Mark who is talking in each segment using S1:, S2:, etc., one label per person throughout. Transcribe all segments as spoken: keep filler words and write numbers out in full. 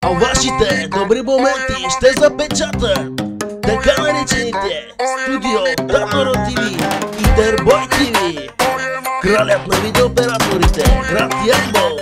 S1: А вашите добри моменти ще запечатат така наречените Студио Татаро ТВ и Дербой ТВ. Кралят на видеооператорите, град Ямбол.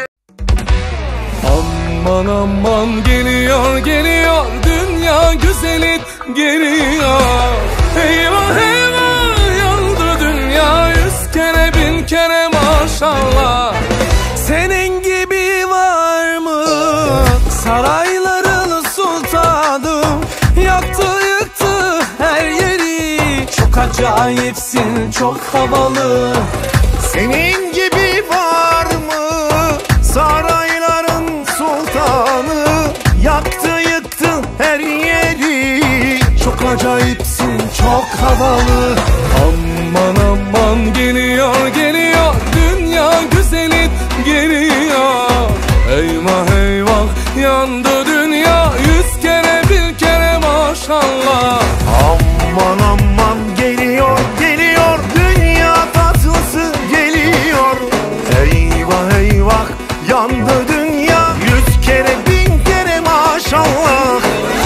S2: Aman aman geliyor geliyor dünya güzeli geliyor. Eyvah eyvah yandı dünya yüz kere bin kere maşallah. Senin gibi var mı sarayların sultanı, yaktı yıktı her yeri. Çok acayipsin çok havalı. Senin gibi var mı sarayların sultanı, yaktı yıktı her yeri. Çok acayipsin çok havalı. Aman aman geliyor geliyor dünya güzeli geliyor. Eyvah eyvah yandı dünya yüz kere bir kere maşallah.
S3: Aman aman geliyor geliyor dünya tatlısı geliyor. Eyvah eyvah yandı dünya yüz kere bin kere maşallah.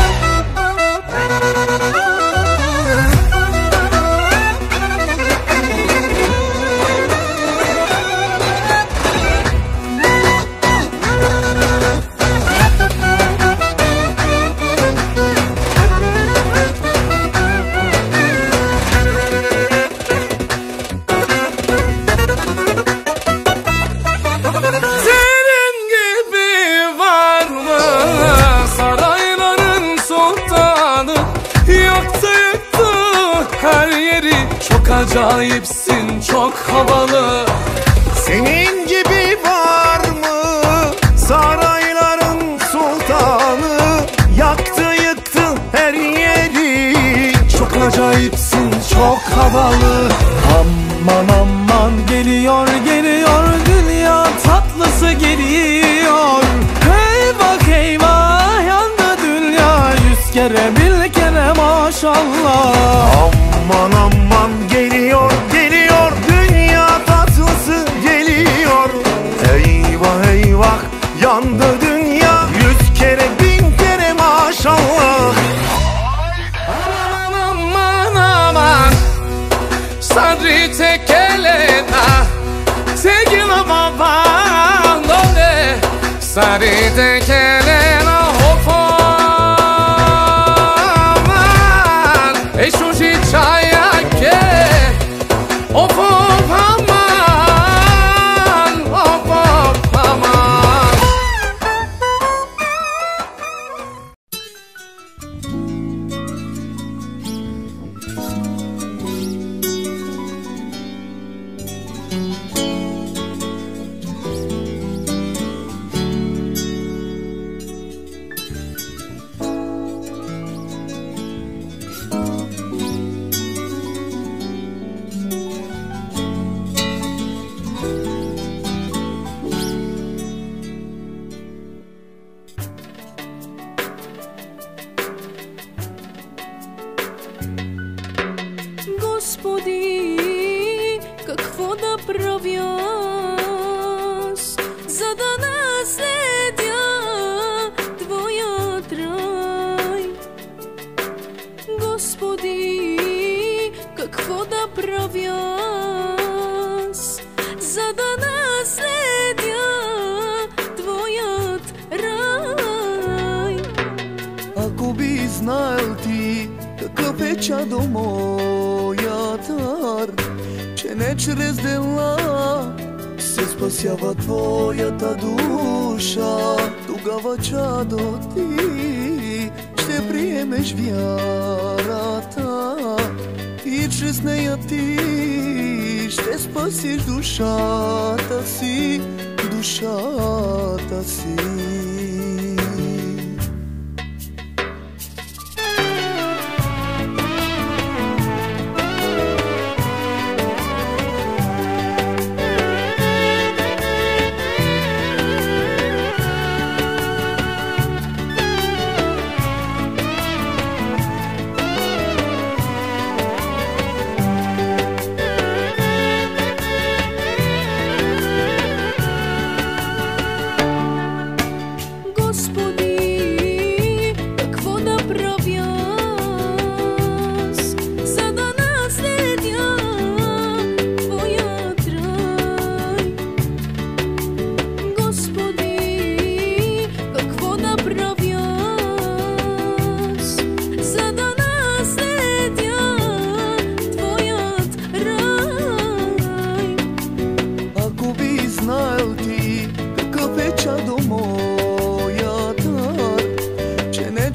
S2: Çok acayipsin çok havalı.
S3: Senin gibi var mı sarayların sultanı, yaktı yıktı her yeri.
S2: Çok acayipsin çok havalı. Aman aman geliyor geliyor dünya tatlısı geliyor. Eyvah eyvah yandı dünya yüz kere bir kere maşallah.
S3: Aman aman geliyor geliyor dünya tatlısı geliyor. Eyvah eyvah yandı dünya yüz kere bin kere maşallah.
S2: Aman aman aman Sadri tekelena Tegila baban dole Sadri tekelena hopo aman Eşuji çaya ke Hop hop aman Hop hop aman.
S4: Господи, какво да правя, за да наследя Твоят рай? Господи, какво да правя, за да наследя Твоят рай?
S3: Ако би знаел ти какъв е чадо моят дар, че не чрез дела се спасява твоята душа, тогава чадо ти ще приемеш вярата и чрез нея ти ще спасиш душата си, душата си.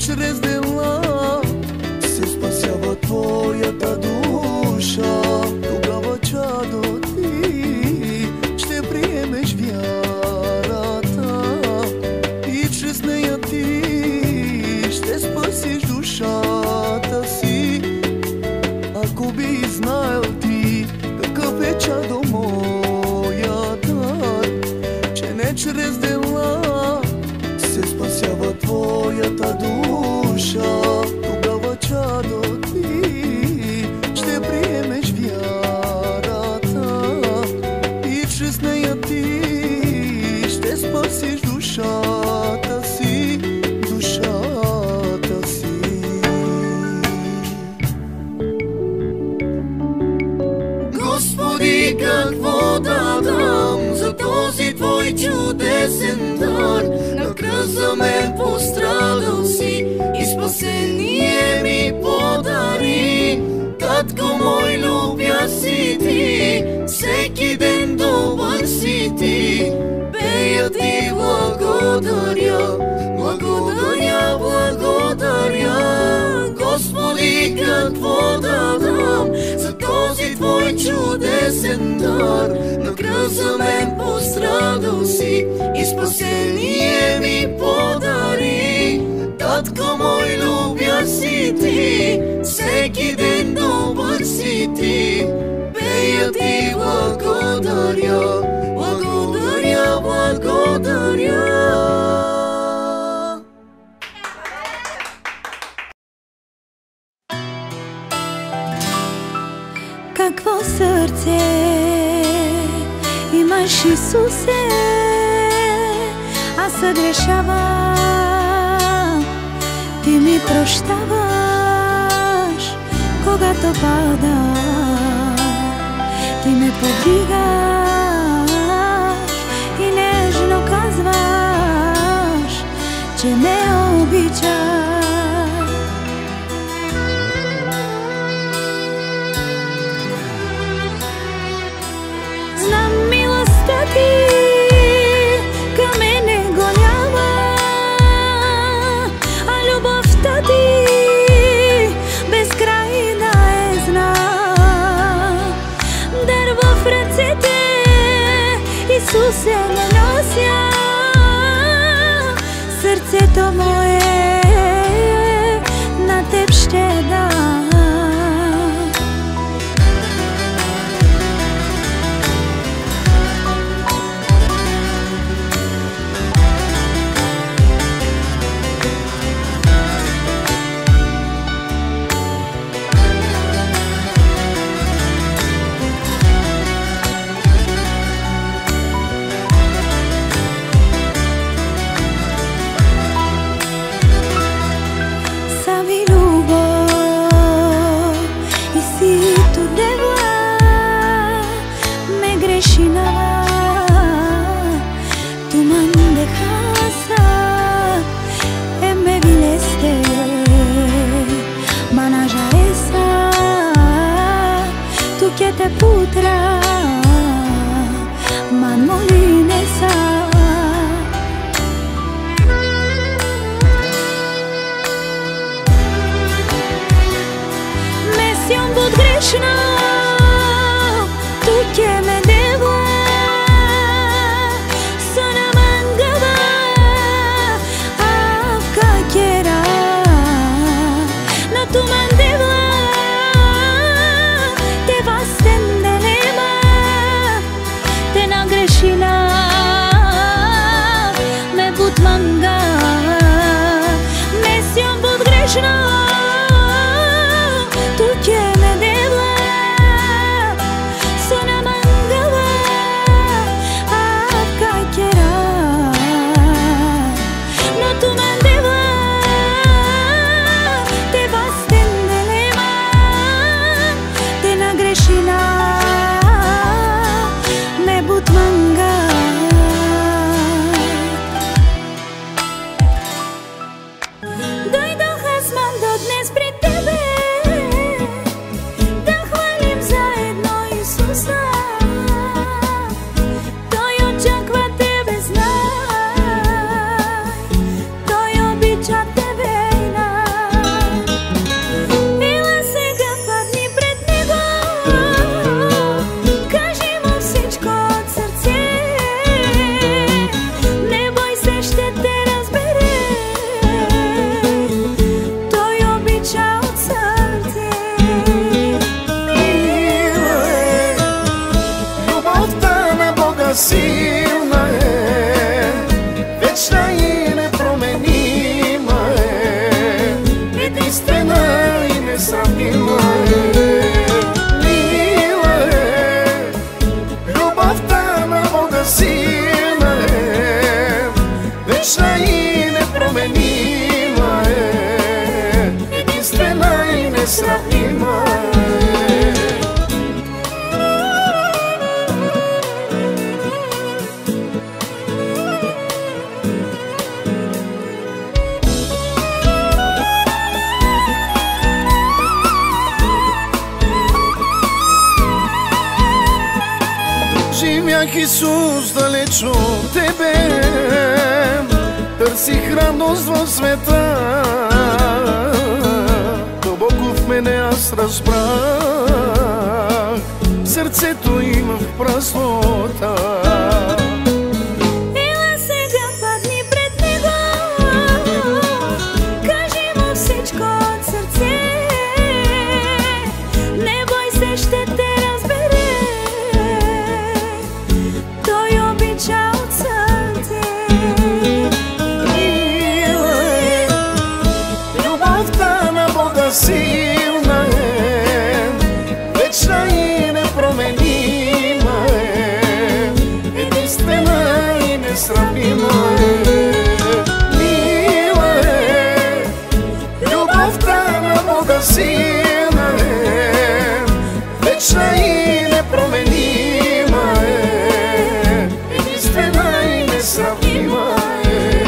S3: чрез дела се спасява твоята душа. Тогава, чадо, ти ще приемеш вярата и чрез нея ти ще спасиш душата си. Ако би знаел ти какъв е, чадо, моя дар, че не чрез дела се спасява твоята душа. Тогава, чадо, ти ще приемеш вярата и чрез нея ти ще спасиш душата си, душата си. Господи, какво да дам за този твой чудесен дар? На кръст за мен пострадал си и спасение ми подари. Татко мой, любя си ти, всеки ден добър си ти. Пея ти благодаря, благодаря, благодаря. Господи, какво да дам за този твой чудесен дар? На кръст за мен пострадал си и спасение ми подари. Татко мой, любя си ти, всеки ден добър си ти. Пея ти благодаря, благодаря, благодаря.
S4: Какво сърце имаш, Исусе? Аз съгрешавам, ти ми прощаваш. Когато пада, ти ме повдигаш и нежно казваш, че ме обичаш. Знам, милостта ти към мене голяма, а любовта ти безкрайна е, знам. Дар в ръцете, Исусе, ме нося, сърцето мое на теб ще дам. Te putra man molinesa. Me siam bud grešna, tu ke me deva, sana mangava, avka kera, na tu mandeva. Doi do has mando
S3: непроменима е, единствена и несравнима е. Живях, Исус, далеч от Тебе, търсих радост в света. Дълбоко в мене аз разбрах, сърцето има в празнота.
S4: Ела сега, падни пред него, кажи му всичко от сърце. Не бой се, ще те разбере, той обича от сърце.
S3: Мила е, любовта на Бога силна е, вечна и непроменима е, единствена и несравнима е. Мила е, любовта на Бога силна е, вечна и непроменима е, единствена и несравнима е.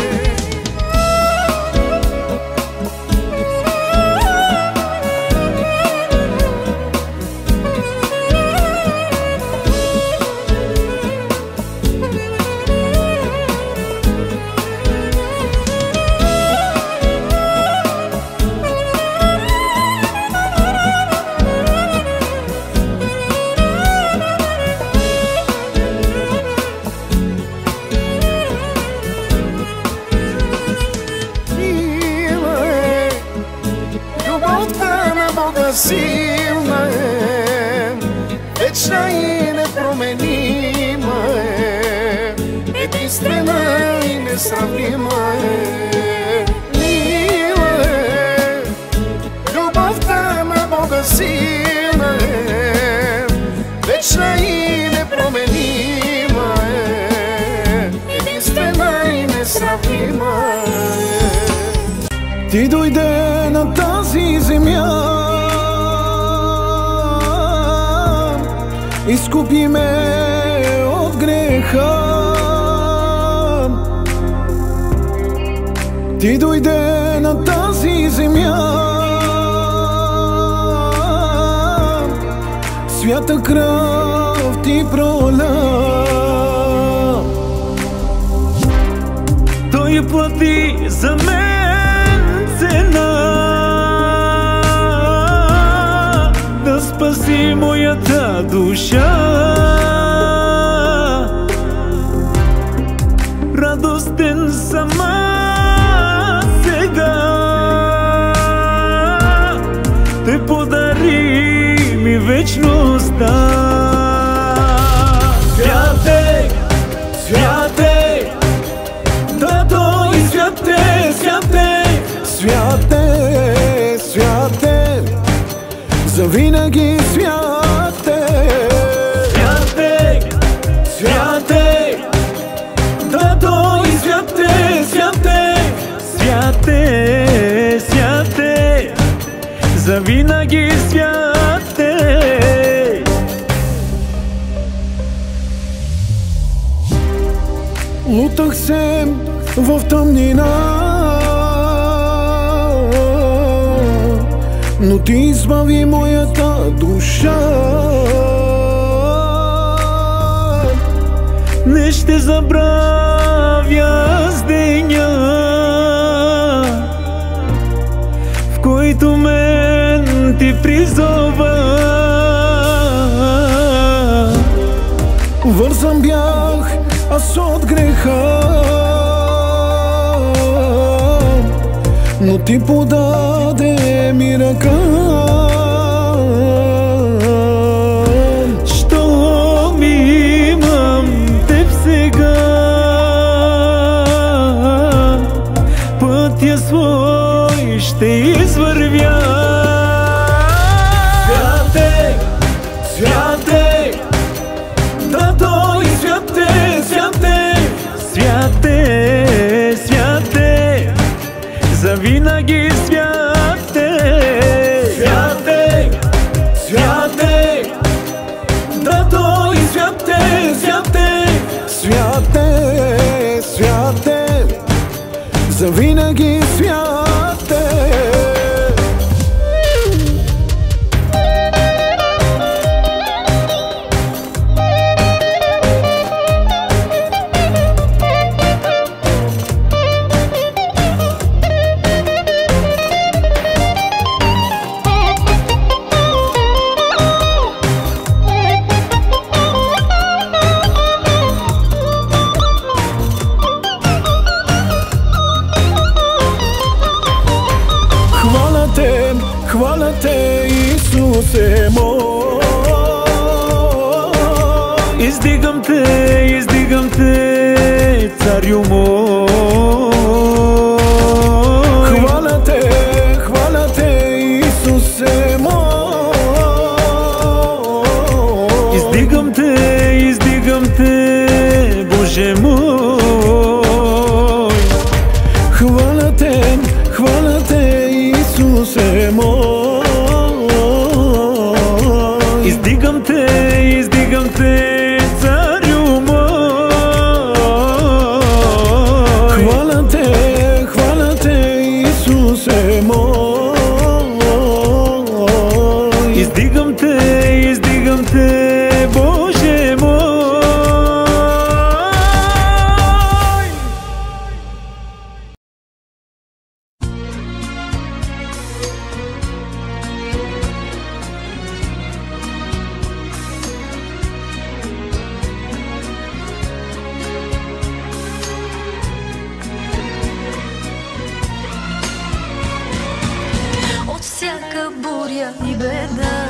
S3: Мила е, любовта на Бога силна е, вечна и непроменима е, единствена и несравнима е. Мила е, любовта на Бога силна е, вечна и непроменима е, единствена и несравнима е. Ти дойде на тази земя, изкупи ме от греха. Ти дойде на тази земя, свята кръв ти проля.
S5: Той плати за мен цена, да спаси моята душа. Радостен съм сега, Той подари ми вечността. Святе, святе, Тато и святе, святе,
S3: Святе, святе, завинаги святе.
S5: святе, святе, Тато и святе, святе, святе, святе, завинаги святе.
S3: Лутах се в тъмнина, но ти избави моята душа.
S5: Не ще забравя с деня, в който мен ти призова.
S3: Вързан бях аз от греха, но ти подаде ми ръка.
S5: Щом имам теб сега, пътя свой ще извървя. Святе, святе, Тато и святе, святе, святе, святе, завинаги святей. Святей, святей, да той святей, святей,
S3: святей, святей, завинаги святей. Хваля те, Исусе мой.
S5: Издигам те, издигам те, царю мой.
S3: Хваля те, хваля те, Исусе мой.
S5: Издигам те, издигам те, Боже мой.
S3: Хваля те, хваля те, Исусе мой.
S5: Издигам те, издигам те, царю мой.
S3: Хваля те, хваля те, Исусе мой.
S5: Издигам те, издигам те, Боже мой.
S4: Всяка буря и беда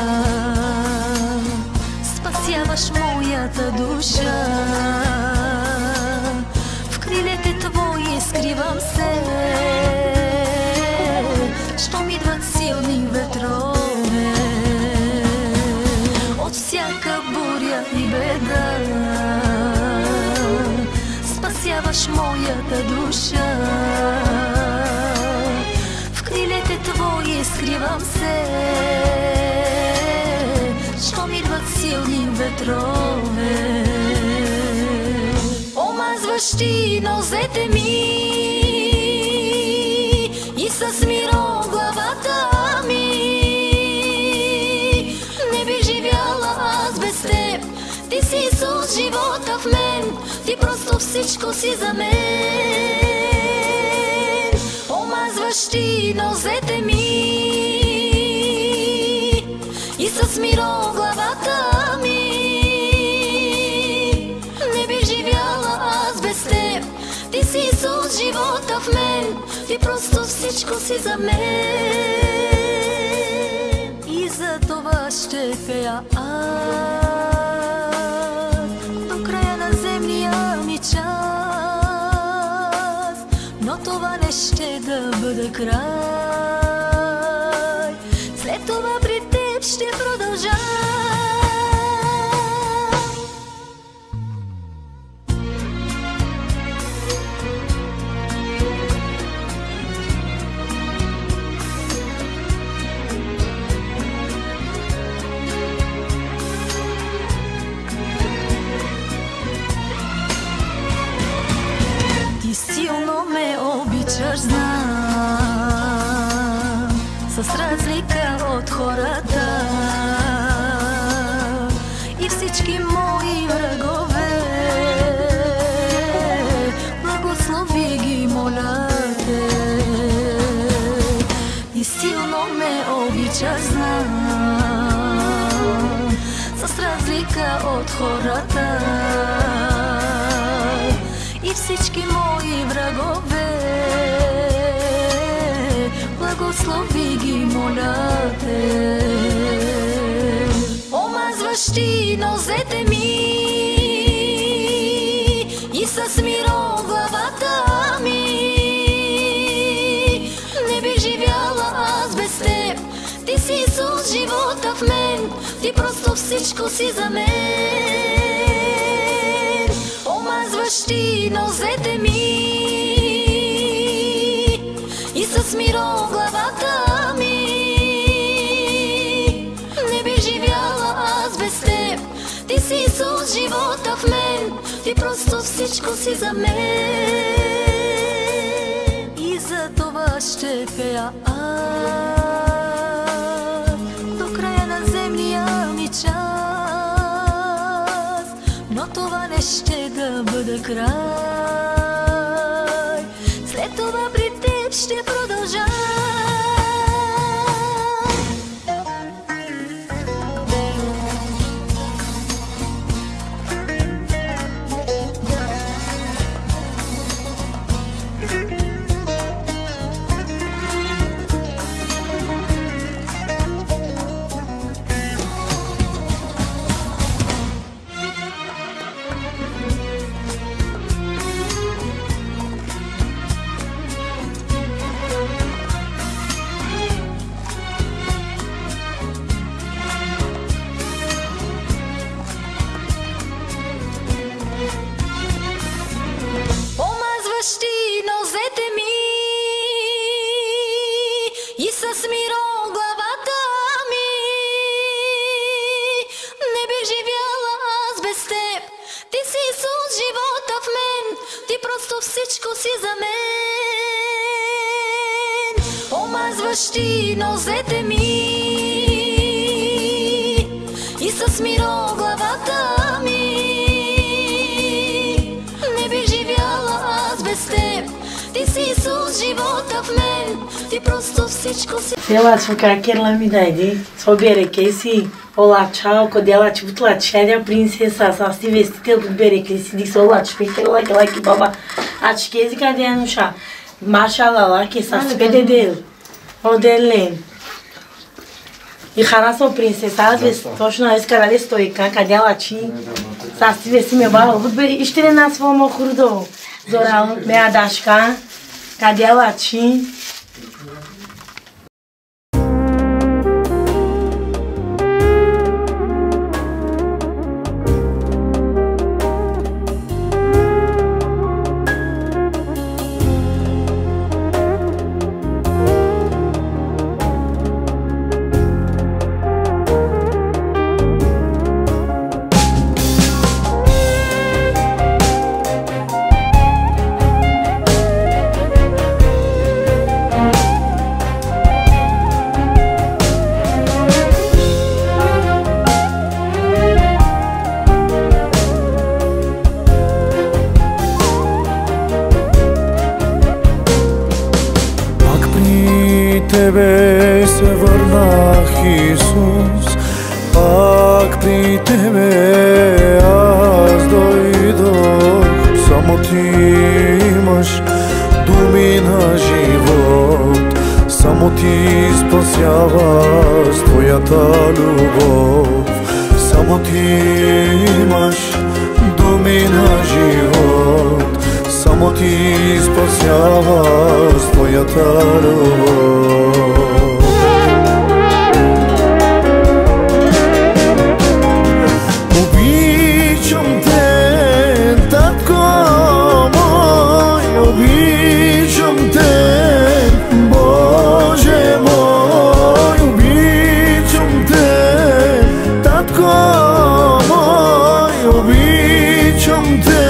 S4: спасяваш моята душа. В крилете твои скривам се, щом идват силни ветрове. От всяка буря и беда спасяваш моята душа. Твои скривам се, щом идват силни ветрове. Омазваш ти нозете ми и с миро главата ми. Не би живяла аз без теб, ти си Исус, живота в мен, ти просто всичко си за мен. Омазваш ти нозете ми и с миро главата ми. Не би живяла аз без теб, ти си Исус, живота в мен, ти просто всичко си за мен. И за това ще пея аз до края на земния ми час. Но това не ще да бъде край, след това при теб ще продължа. Ти силно ме обичаш, знам, с разлика от хората. И всички мои врагове благослови ги, моля те. И силно ме обичаш, знам, с разлика от хората. И всички мои врагове благослови ги, моля те. Омазваш ти нозете ми и с миро главата ми. Не би живяла аз без теб, ти си Исус, живота в мен, ти просто всичко си за мен. Омазваш ти нозете ми смирил главата ми. Не бих живяла аз без теб. Ти си Исус, живота в мен. Ти просто всичко си за мен. И за това ще пея аз до края на земния ми час. Но това не ще да бъде край. След това при теб ще продължа. Нозете ми и с миро главата ми. Не бих живяла аз без теб. Ти си Исус, живота в мен. Ти просто всичко си за мен. Омазваш ти нозете ми и с миро главата ми. Не бих живяла аз без теб. Ти си Исус, живота в мен. Ти просто всичко си.
S6: Ela te ficar aquela me daí, só bere que esse olá tchau, quando ela te botou lá tchau, a princesa, só se tivesse tempo de bere que se disse olá, te fez lá que lá que baba, a chiqueza cadê no chá, marcha lá lá que essa se pede dele, o dele. E cara só princesa, às vezes, tô achando esse cara ali estou e cá, cadê ela te, só se tivesse meu bala, vou bere, estrenar se for meu curdo, zoral, me adasca, cadê ela te?
S3: Тебе се върнах, Исус, пак при Тебе аз дойдох. Само Ти имаш думи на живот, само Ти спасяваш с Твоята любов. Само Ти имаш думи на живот, само Ти спасяваш с Твоята любов. Обичам Те, Татко мой, обичам Те, Боже мой, обичам Те, Татко мой, обичам Те.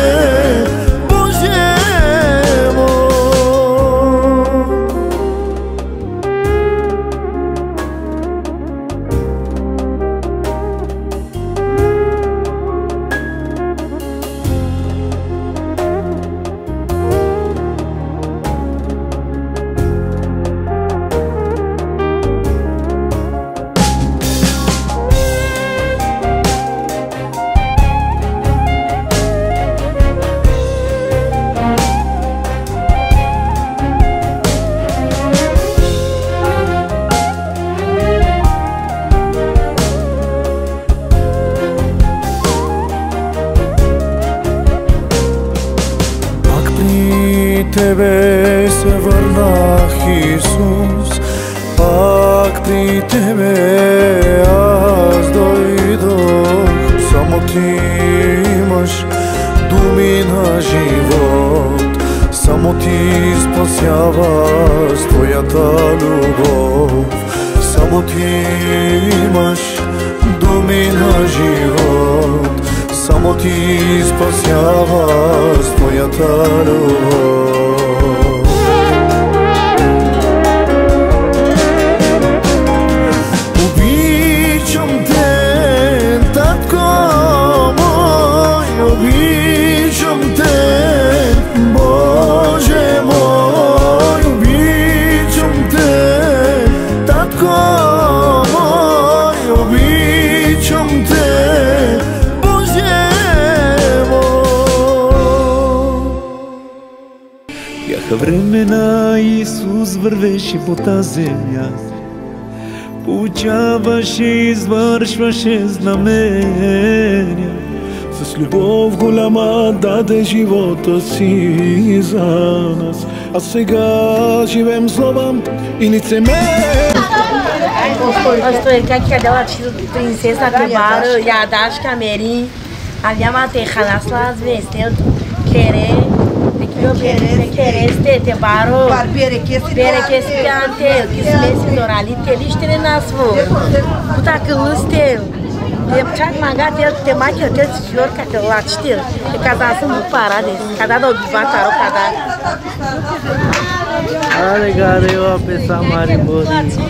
S3: Тебе се върнах, Исус, пак при Тебе аз дойдох. Само Ти имаш думи на живот, Само ти спасява с твоята любов. Само ти имаш думи на живот. Само ти спасява с твоята любов. Обичам те, татко мой, обичам те, Боже мой, обичам те, татко мой, обичам те, Боже мой.
S5: Бяха времена, Исус вървеше по тази земя, получаваше и извършваше знамения.
S3: С любов голяма даде живота си за нас, а сега живеем злоба и лицемерие.
S6: Pastor, que aqui dela tinha princesa Tebara e a Dash Camerim, havia uma terra nas suas vestes, querer, querer, querer, este Tebaro, pere que esse piante, que se lesse dorali, que eles treinas for, puta que lustel, e puta magar ter ter mais que ter senhor que aquele lá ter, e casar são muito paradas, cada do bataro cada.
S5: Olha, cara, eu a pensar marimbori.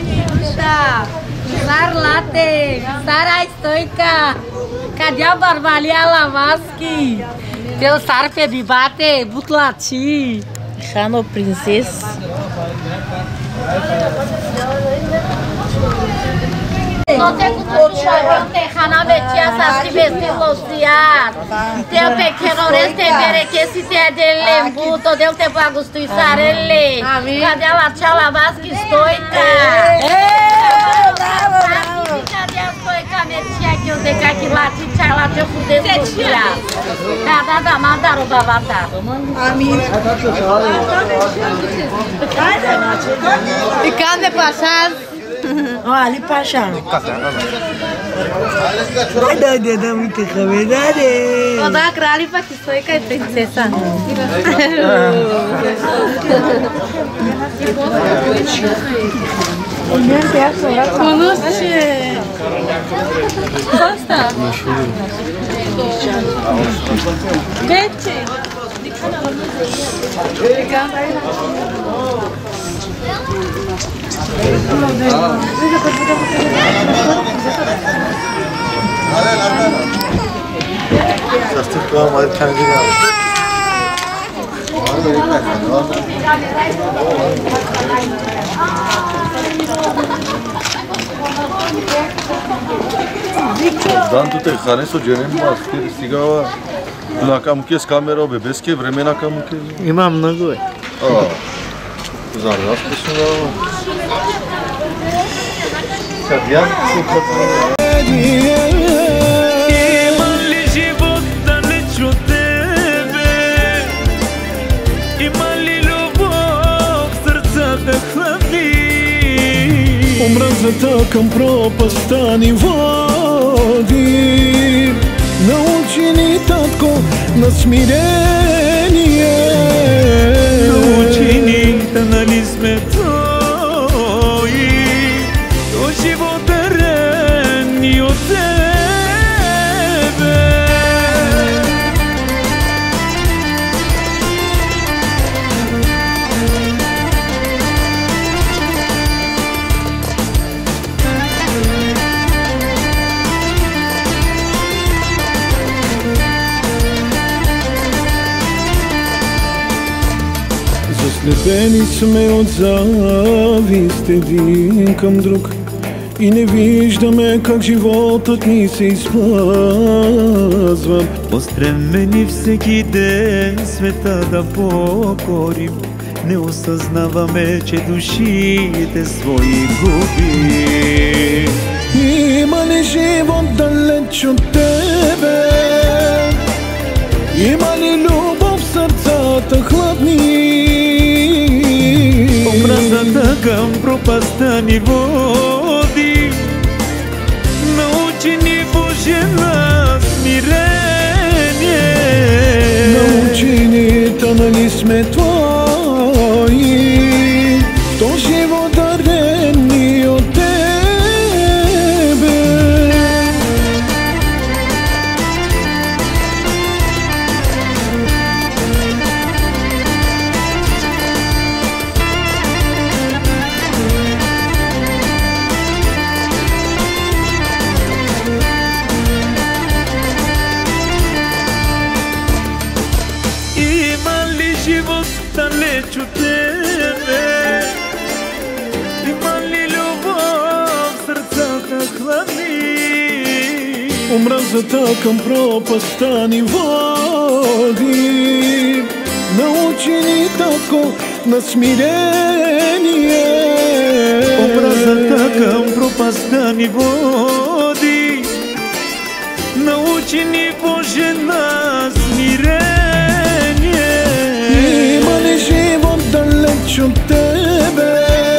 S7: Sarlate, Sara Stoica, cadê a barbalha Lavaski? Teu sarpe bibate, butlati.
S6: Chano princesa.
S7: Não tem cultura, não tem rana metia essas que vestem luciar. Teu pequeno reste bere que se te de lembu, todo eu te bagusto e sarele. Cadê a tia Lavaski Stoica? Cadê a Stoica metia que eu dei aqui lá, tia lá te fuder luciar. Cada da mandaram babatado. E cadê passar?
S6: Olha ali pra achar. Ai, não, não, não, muito caminhada.
S7: Vou dar a crali pra que sou e princesa. Conosce. Gosta? Pete.
S8: Dan tu te hrane so dženem maske, стигава на камуке с камера, бебески време на камуке.
S5: Има много е.
S8: А, за нас писано. Садян се пътва.
S5: Има ли живот далеч от тебе? Има ли любов в сърцата хладни?
S3: Омразата към пропаста ни води. Научи ни, татко, на смирение.
S5: Научи ни, да нали сме твои, до живота рани от тебе.
S3: Заслепени сме от завист един към друг и не виждаме как животът ни се изплъзва.
S5: Устремени всеки ден света да покорим, не осъзнаваме, че душите свои губим.
S3: Има ли живот далеч от тебе? Има ли любов в сърцата хладни?
S5: Омразата към пропаста ни води. Научи ни, Боже, на смирение.
S3: Научи ни, та нали сме твои. образата към пропаста ни води. Научи ни, татко, на смирение.
S5: Образата към пропаста ни води. Научи ни, Боже, на смирение.
S3: Има ли живот далеч от Тебе?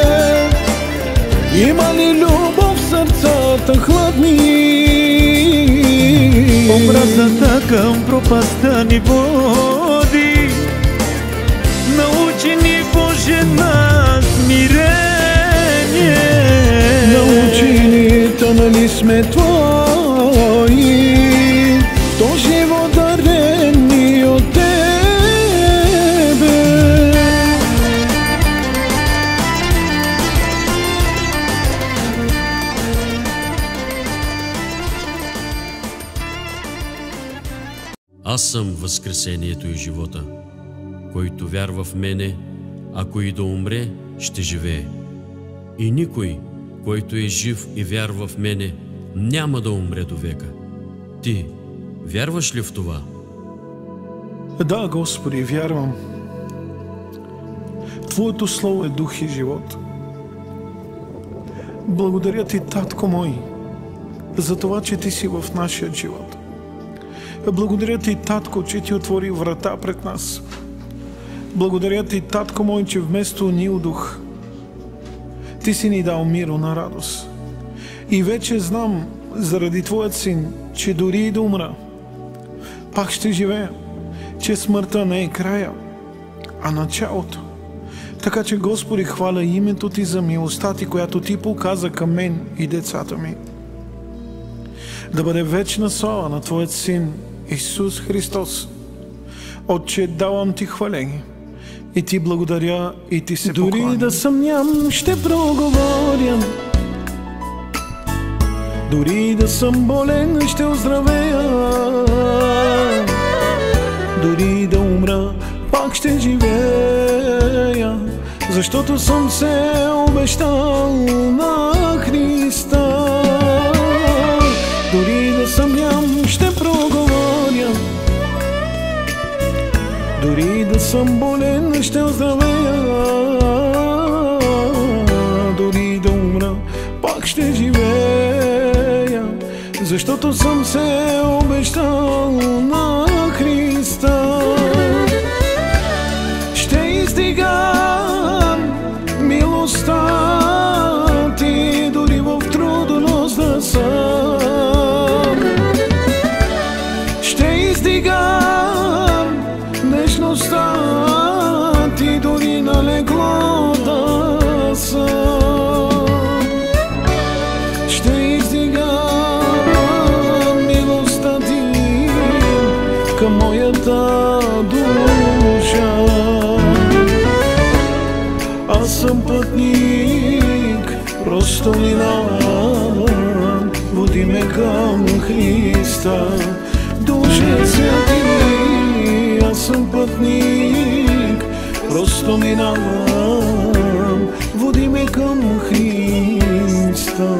S3: Има ли любов в сърцата хладни?
S5: Образата към пропаста ни води. Научи ни, Боже, на смирение.
S3: Научи ни, та нали сме Твои, то живот дарен ни от Тебе.
S9: Аз съм възкресението и живота. Който вярва в мене, ако и да умре, ще живее. И никой, който е жив и вярва в мене, няма да умре до века. Ти вярваш ли в това?
S3: Да, Господи, вярвам. Твоето слово е дух и живот. Благодаря Ти, Татко мой, за това, че Ти си в нашия живот. Благодаря Ти, Татко, че Ти отвори врата пред нас. Благодаря Ти, Татко мой, че вместо нил дух, Ти си ни дал миро на радост. И вече знам, заради Твоят Син, че дори и да умра, пак ще живея, че смъртта не е края, а началото. Така че, Господи, хваля името Ти за милостта Ти, която Ти показа към мен и децата ми. Да бъде вечна слава на Твоят Син Исус Христос. Отче, давам Ти хваление и Ти благодаря и Ти се покланям. Дори да съмням, ще проговоря. Дори да съм болен, ще оздравея. Дори да умра, пак ще живея, защото съм се обещал на Христа. Дори да съмням, ще проговоря. Дори да съм болен, ще оздравея. Дори да умра, пак ще живея, защото съм се обещал на Христа. Ще издигам милостта Ти, дори в трудност да съм. Ще издигам нежността Ти, дори на легло да съм. Ще издигам милостта Ти към моята душа. Аз съм пътник, просто минавам, води ме към Христа. Душе святи, аз съм пътник, просто минавам, води ме към Христа.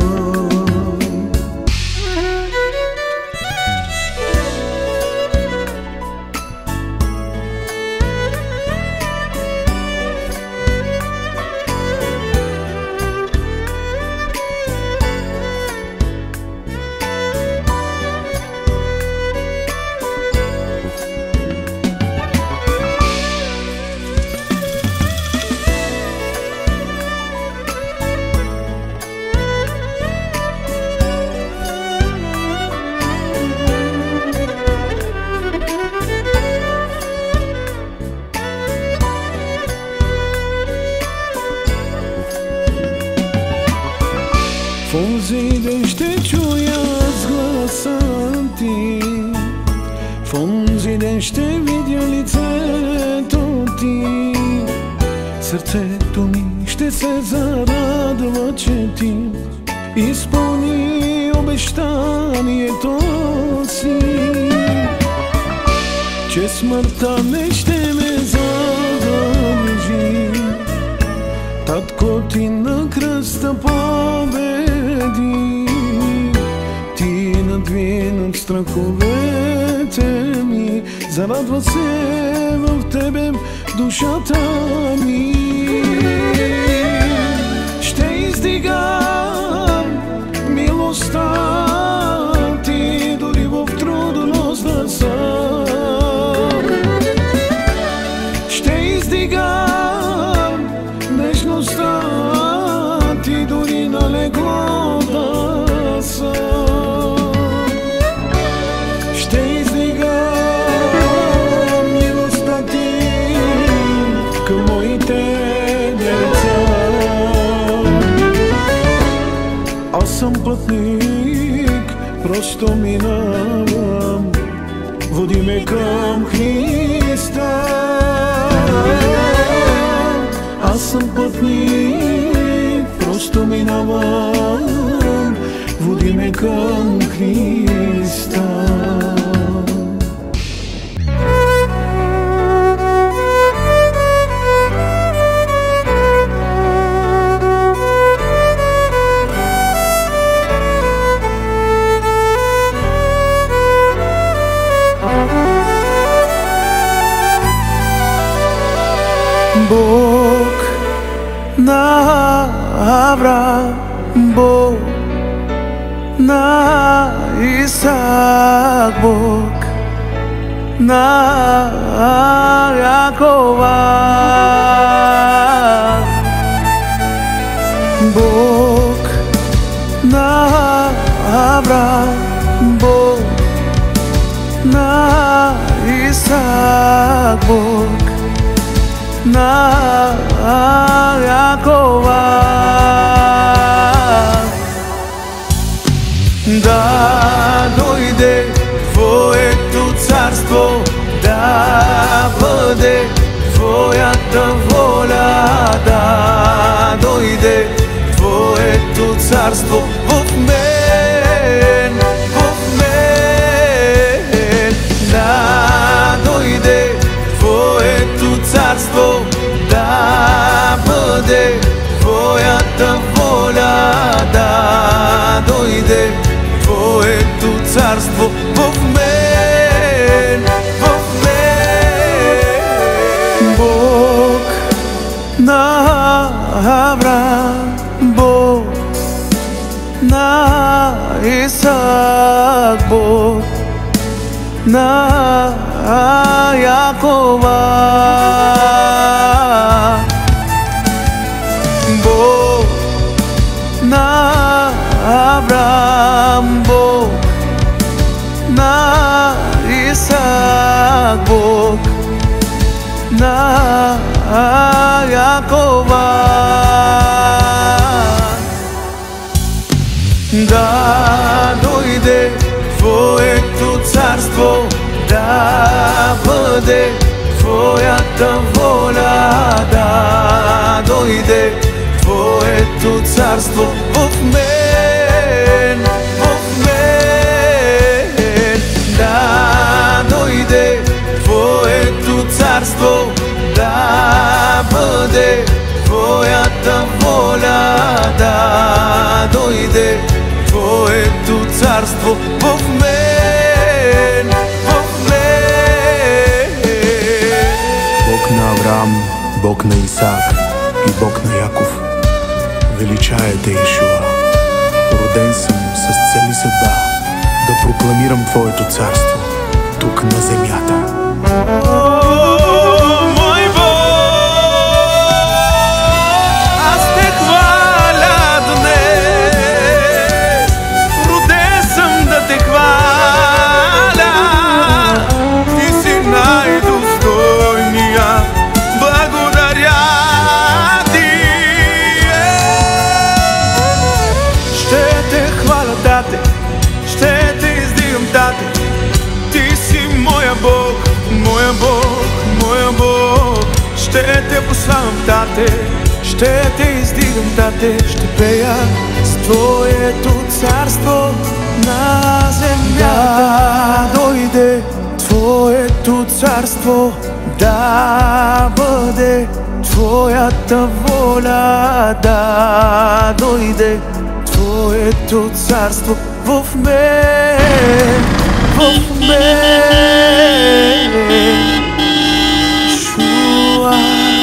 S3: В онзи ден ще чуя с гласа Ти, в онзи ден ще видя лицето Ти. Сърцето ми ще се зарадва, че Ти изпълни обещанието си, че смъртта не ще ме задържи. Татко, Ти на кръста победи, Ти надвинат страховете ми, зарадва се в тебе душата ми. Ще издигам милостта ти, дори в трудност да съм. Ще издигам нежността ти, дори на легло да съм. Ще издигам милостта ти към моите деца. Аз съм пътник, просто минавам, води ме към Христа. Аз съм пътник, просто минавам, води ме към Христа.
S5: Бог на Авраам, Бог на Исак, Бог на Якова, Бог на Авраам, Бог на Исак, Бог на Якова. Да дойде Твоето царство, да бъде Твоята воля, да дойде Твоето царство в мен, в мен. Да дойде Твоето царство, да бъде Твоята воля, да дойде Твоето царство в мен, в мен. Бог на Авраам, Бог на Исак, Бог на Якова, Бог на Авраам, Бог на Исак, Бог на Якова. Да дойде Твоето царство, да бъде Твоята воля, да дойде Твоето царство в мен, в мен. Да дойде Твоето царство, да бъде Твоята воля, да дойде Твоето царство в мен, в мен.
S10: Бог на Авраам, Бог на Исак и Бог на Яков, величаете Ишуа. Роден съм с цели съдба да прокламирам Твоето царство тук на земята.
S5: Ще те издигам, Тате, Ти си моя Бог, моя Бог, моя Бог. Ще те прославям, Тате, ще те издигам, Тате. Ще пея с Твоето царство на земята. Да дойде Твоето царство, да бъде Твоята воля, да дойде Твоето царство в мен.
S3: в мен. Шуа.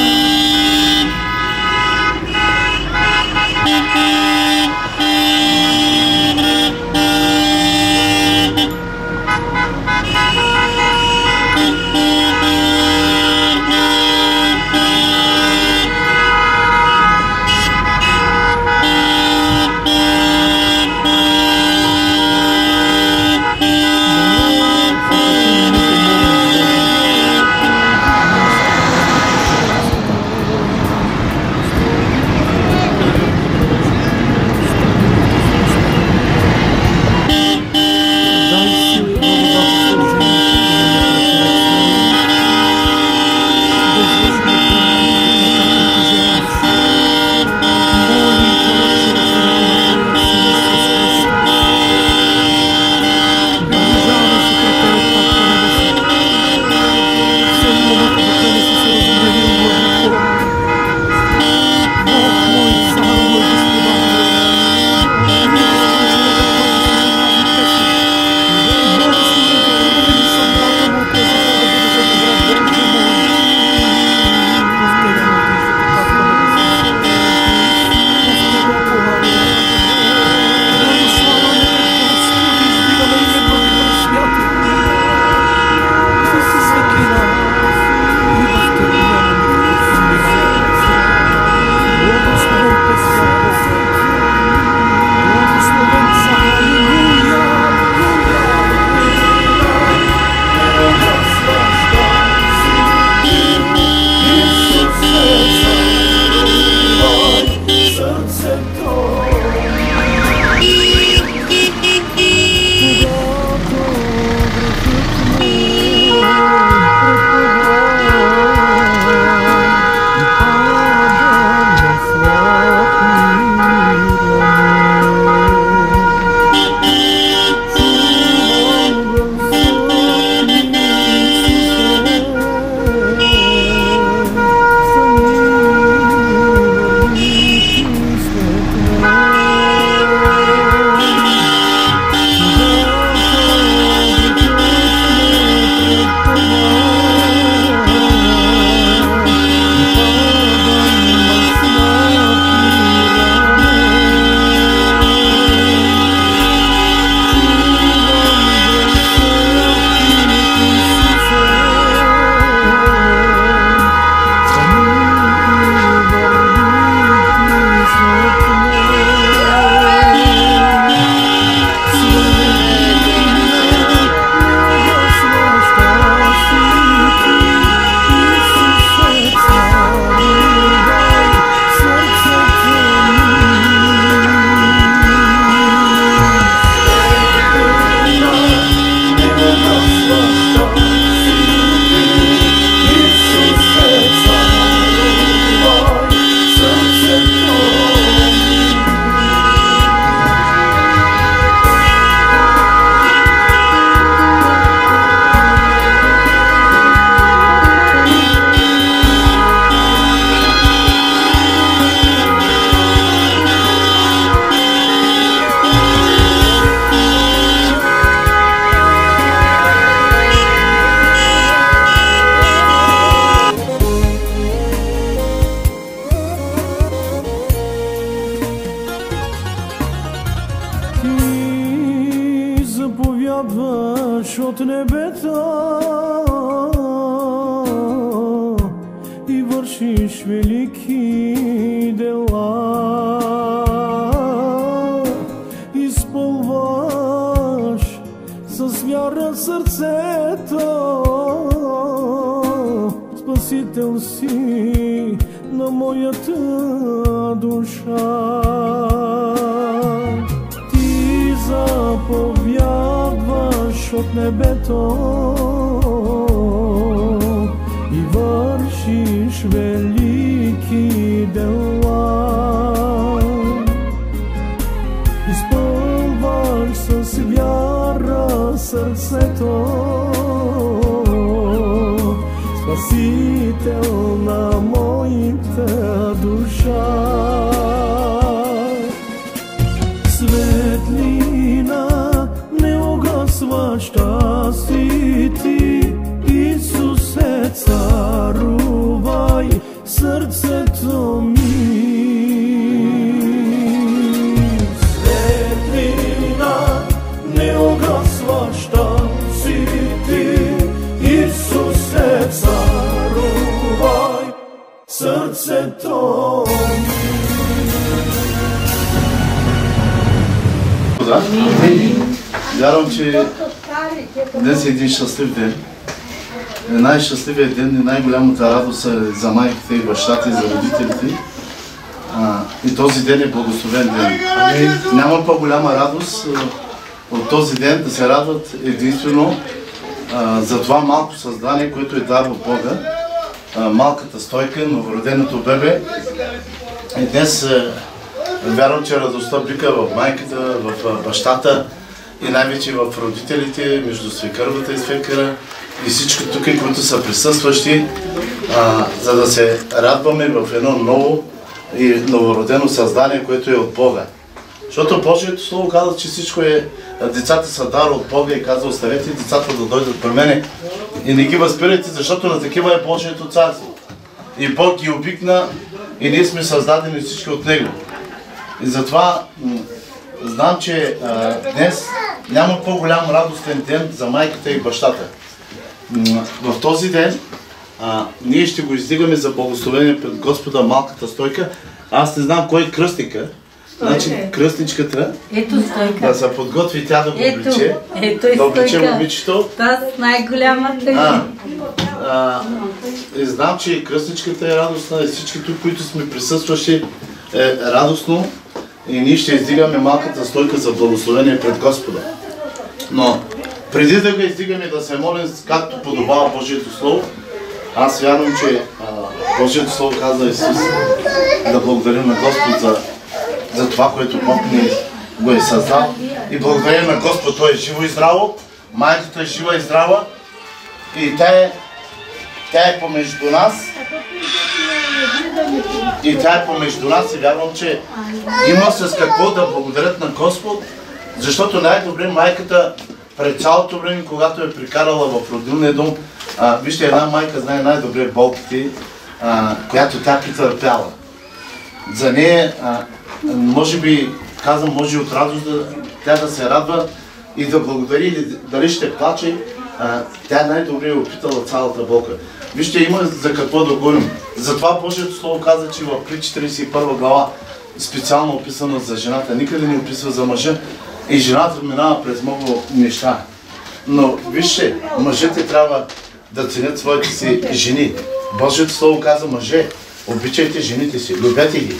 S5: заповядваш от небето и вършиш велики дела. Изпълваш с вяра сърцето, Спасител си на моята душа. Ти заповядваш от небето и вършиш велики дела. Изпълваш с вяра сърцето, Спасител на моята душа. Светлина не угасваща
S11: Господа. Вярвам, че днес е един щастлив ден. Най-щастливият ден и най-голямата радост е за майките и бащата и за родителите. А, и този ден е благословен ден. Няма по-голяма радост а, от този ден да се радват единствено а, за това малко създание, което е дар от Бога. А, малката Стойка, новороденото бебе. И днес а, вярвам, че радостта блика в майката, в а, бащата и най-вече в родителите, между свекървата и свекъра и всички тук, които са присъстващи, а, за да се радваме в едно ново и новородено създание, което е от Бога. Защото Божието Слово казва, че всичко е, децата са дар от Бога и казва, оставете децата да дойдат при мене и не ги възпирайте, защото на такива е Божието царство. И Бог ги обикна и ние сме създадени всички от Него. И затова знам, че а, днес няма по-голям радостен ден за майката и бащата. В този ден а, ние ще го издигаме за благословение пред Господа малката Стойка. Аз не знам кой е кръстника. Значи кръстничката
S6: Ето Стойка.
S11: Да се подготви тя да го обличе.
S6: Ето е
S11: да обличе
S6: Стойка.
S11: момичето.
S6: Това с най-голямата.
S11: А, а, и знам, че кръстничката е радостна и всички тук, които сме присъстващи, е радостно. И ние ще издигаме малката Стойка за благословение пред Господа. Но преди да го издигаме да се молим, както подобава Божието Слово, аз вярвам, че а, Божието Слово каза Исус да благодарим на Господ за, за това, което Бог ни го е създал. И благодарим на Господ, Той е живо и здраво, майката е жива и здрава и тя е, тя е помежду нас. И тя е помежду нас и вярвам, че има с какво да благодарят на Господ, защото най-добре майката пред цялото време, когато е прикарала в родилния дом, а, вижте, една майка знае най-добре болките, а, която тя претърпяла. За нея, а, може би, казвам, може от радост да, тя да се радва и да благодари, или дали ще плаче, а, тя най-добре е опитала цялата болка. Вижте, има за какво да говорим. Затова Божието Слово каза, че в Притчи четиридесет и първа глава, специално описана за жената, никъде не описва за мъжа, и жената минава през много неща. Но вижте, мъжете трябва да ценят своите си жени. Божието Слово каза, мъже, обичайте жените си, любете ги.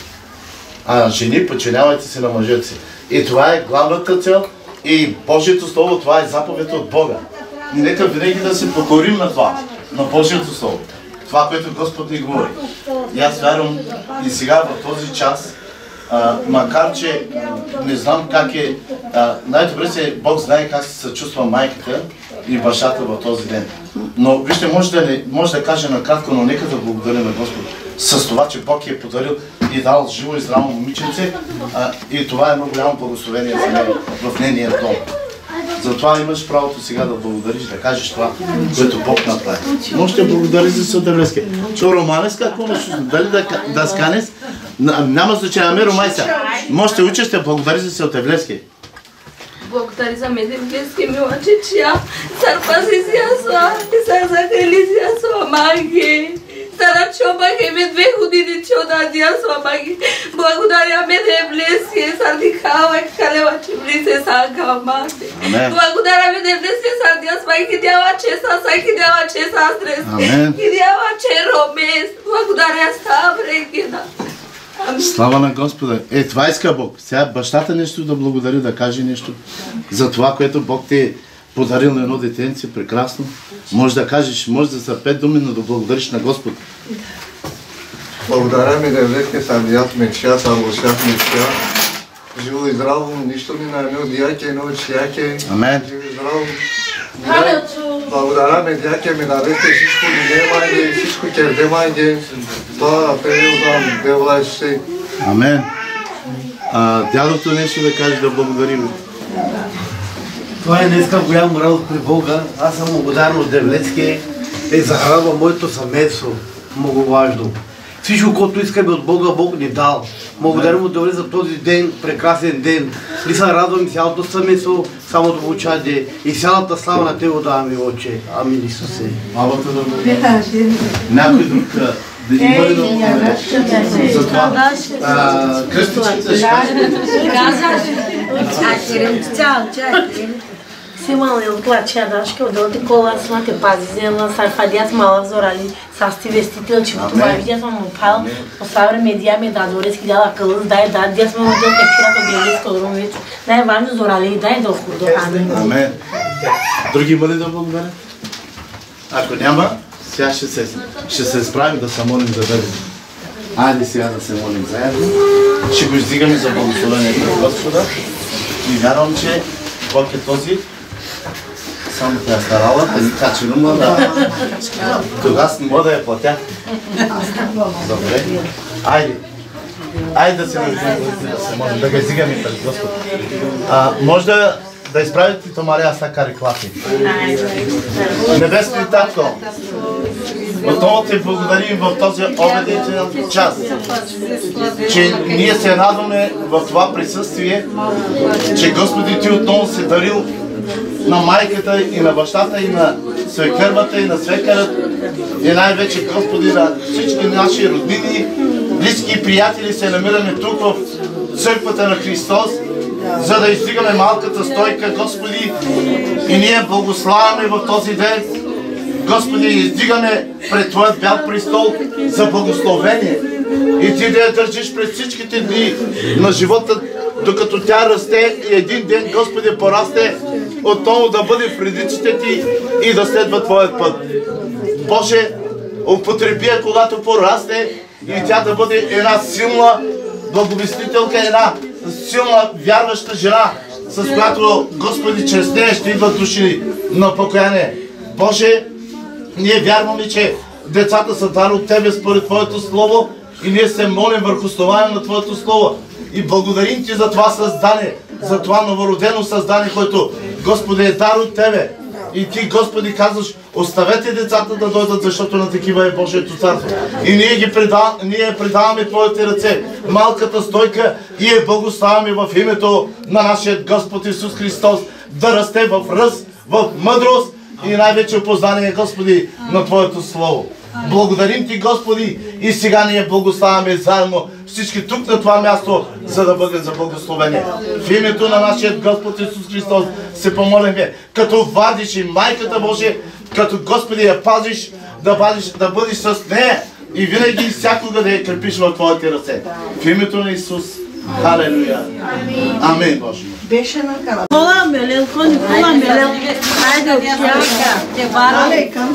S11: А жени, подчинявайте се на мъжете си. И това е главната цел и Божието Слово, това е заповед от Бога. И нека винаги да се покорим на това, на Божието Слово. Това, което Господ ни говори. И аз вярвам и сега в този час, А, макар че а, не знам как е, най-добре се, Бог знае как се съчувства майката и бащата в този ден. Но вижте, може да, не, може да каже накратко, но нека да благодаря на Господ с това, че Бог е подарил и дал живо и здраво момиченце, а, и това е едно голямо благословение за нея в нейния дом. Затова имаш правото сега да благодариш, да кажеш това, което Бог направи. Може да благодари за Сотевлески. То Романес, какво нещо? Дали да, да сканеш? Няма значение, ами Ромайса. Може да учиш да благодари за Сотевлески.
S12: Благодари за Медевлески, мила чечия. Сарпаси си асва, и сарзакали си асва, маги. Стара чобаги, ме две години чода дия слабаги. Благодаря Медевлески, сардикава, калева чиблисе сака мати. Благодаря Медевлески, сардия смайки дява чеса, сайки дява чеса стрес. Ки дява че ромес. Благодаря Ставре, гена.
S11: Слава на Господа. Е, това иска Бог. Сега бащата нещо да благодари, да каже нещо за това, което Бог те е подарил на едно детенце, прекрасно. Може да кажеш, може да са пет думи, но да благодариш на Господ.
S13: Благодаря ми да влезке сардият меча, сарлошах меча. Живо и здраво, нищо ми на едно дяке, едно чияке.
S11: Амен.
S13: Живо и здраво. Благодаря ми дяке ми да влезке всичко вземайде, всичко ке вземайде. Това апелил да белаше.
S11: Амен. А, дядото нещо да каже да благодарим.
S14: Това е днеска голяма радост при Бога. Аз съм благодарен от Девлецки и захранва моето семейство. Много важно. Всичко, което искаме от Бога, Бог ни дал. Благодарим от Девлец за този ден, прекрасен ден. И се радвам цялото семейство, самото получаде и цялата слава на Тебе даваме, Отче. Амин, Исусе.
S11: Малата да благодаря. Някой друг да има ли да благодаря? За това. Кръстичката ще кажете?
S6: Чао, чао. Си малел плача, дашка, отдел те кола, сма те пази, зема, сарфадият мала взорали, састи вестител, че това видя съм опал, оставре медия ме да дорески дала кълъз, дай да, дя сме отдел те пирата белиска, ромец, най-важно зорали, дай дохудо.
S11: Амен. Други има ли да благодарят? Ако няма, сега ще се, ще се справим да се молим за тебе. Айде сега да се молим заедно. Ще го издигаме за благословението на Господа. И вярвам, че Бог е този. Само тя е старала, да ни качи рума, да... Тогава не мога да я платя. Добре. Айде. Айде да се молим, да се молим, да ги издигаме пред Господа. А, може да да изправите Томария Сакари Клапи. Небесни Татко, отново те благодарим в този обединителен час, че ние се радваме в това присъствие, че Господи Ти отново се дарил на майката и на бащата и на свекървата и на свекърът и най-вече Господи на всички наши роднини, близки и приятели се намираме тук в църквата на Христос, за да издигаме малката стойка, Господи, и ние благославяме в този ден, Господи, издигаме пред Твоят бял престол за благословение и Ти да я държиш пред всичките дни на живота, докато тя расте и един ден, Господи, порасте, отново да бъде в редиците Ти и да следва Твоят път. Боже, употреби я, когато порасте и тя да бъде една силна благовестителка, една силна вярваща жена, с която, Господи, чрез нея ще идват души на покаяние. Боже, ние вярваме, че децата са дали от Тебе според Твоето Слово и ние се молим върху основание на Твоето Слово. И благодарим Ти за това създание, за това новородено създание, което, Господи, е дар от Тебе. И Ти, Господи, казваш, оставете децата да дойдат, защото на такива е Божието царство. И ние ги предаваме, ние предаваме Твоите ръце, малката стойка, и я благославяме в името на нашия Господ Исус Христос, да расте в ръст, в мъдрост и най-вече познание, Господи, на Твоето Слово. Благодарим Ти, Господи, и сега ние благославяме заедно всички тук на това място, за да бъдем за благословение. В името на нашия Господ Исус Христос се помолиме, като вадиш и майката Божия, като, Господи, я пазиш, да бъдеш, да бъдеш с нея и винаги и всякога да я крепиш в Твоите ръце. В името на Исус. Халелуя. Амин, Боже.
S6: Беше на кара. Кола мелел, кони, кола мелел. Айде, отяка. Те барали към.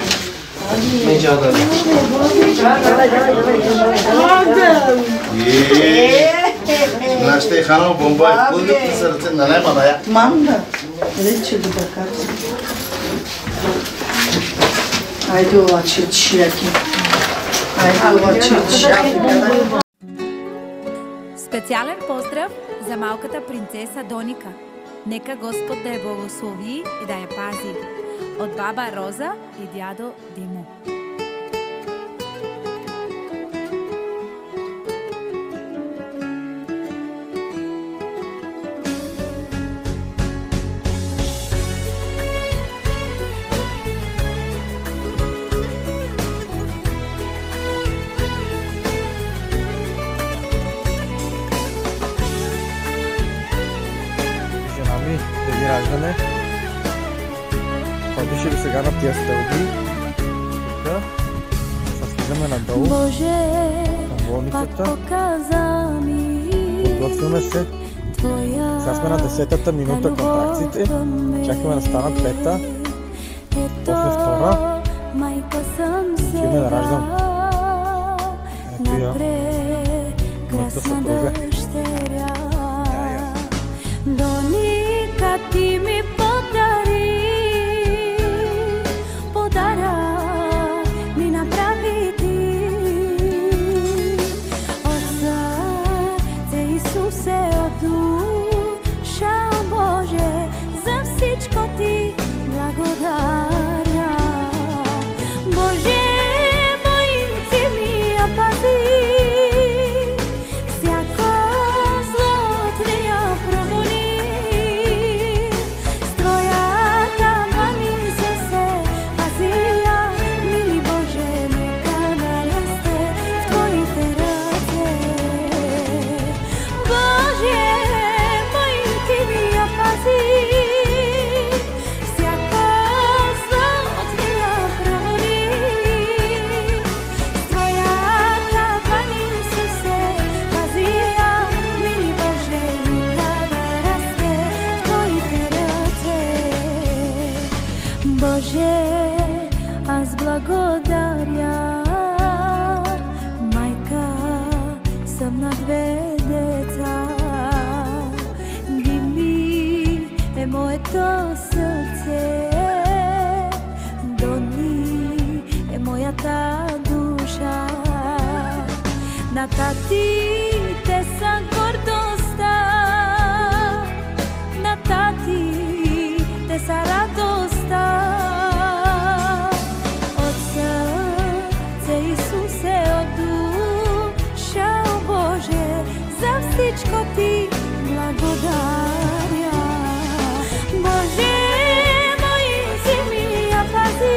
S11: Нашите е ханал бомба и плъгът са ръце на нема на я.
S6: Манда. Рече добър карта. Айде, олаче, чияки. Айде, олаче, чияки.
S15: Специален поздрав за малката принцеса Доника. Нека Господ да я благослови и да я пази. От баба Роза и дядо Димо.
S16: Жена ми, преди раждане, ходеше ли сега на тия стълби? Тук, слизаме надолу, към болницата, подготвяме се. Сега сме на десетата минута контракциите, чакаме да станат пета, после втора, отиваме да раждам. Ето я, моята съпруга.
S17: Доника, ти ми подари, подарък ми направи ти. От сърце Исусе, от душа Боже, за всичко ти благодаря. Боже, моим ти ми я пази, всяко зло от нея прогони. С твоята маница се пазия, мили Боже, нека да расте в твоите ръце. Боже, Tati te sa гордостта, на Tati te sa радостта. От сърце Исусе, от душа, о Боже, за всичко ти благодаря. Боже, мои земи я пази,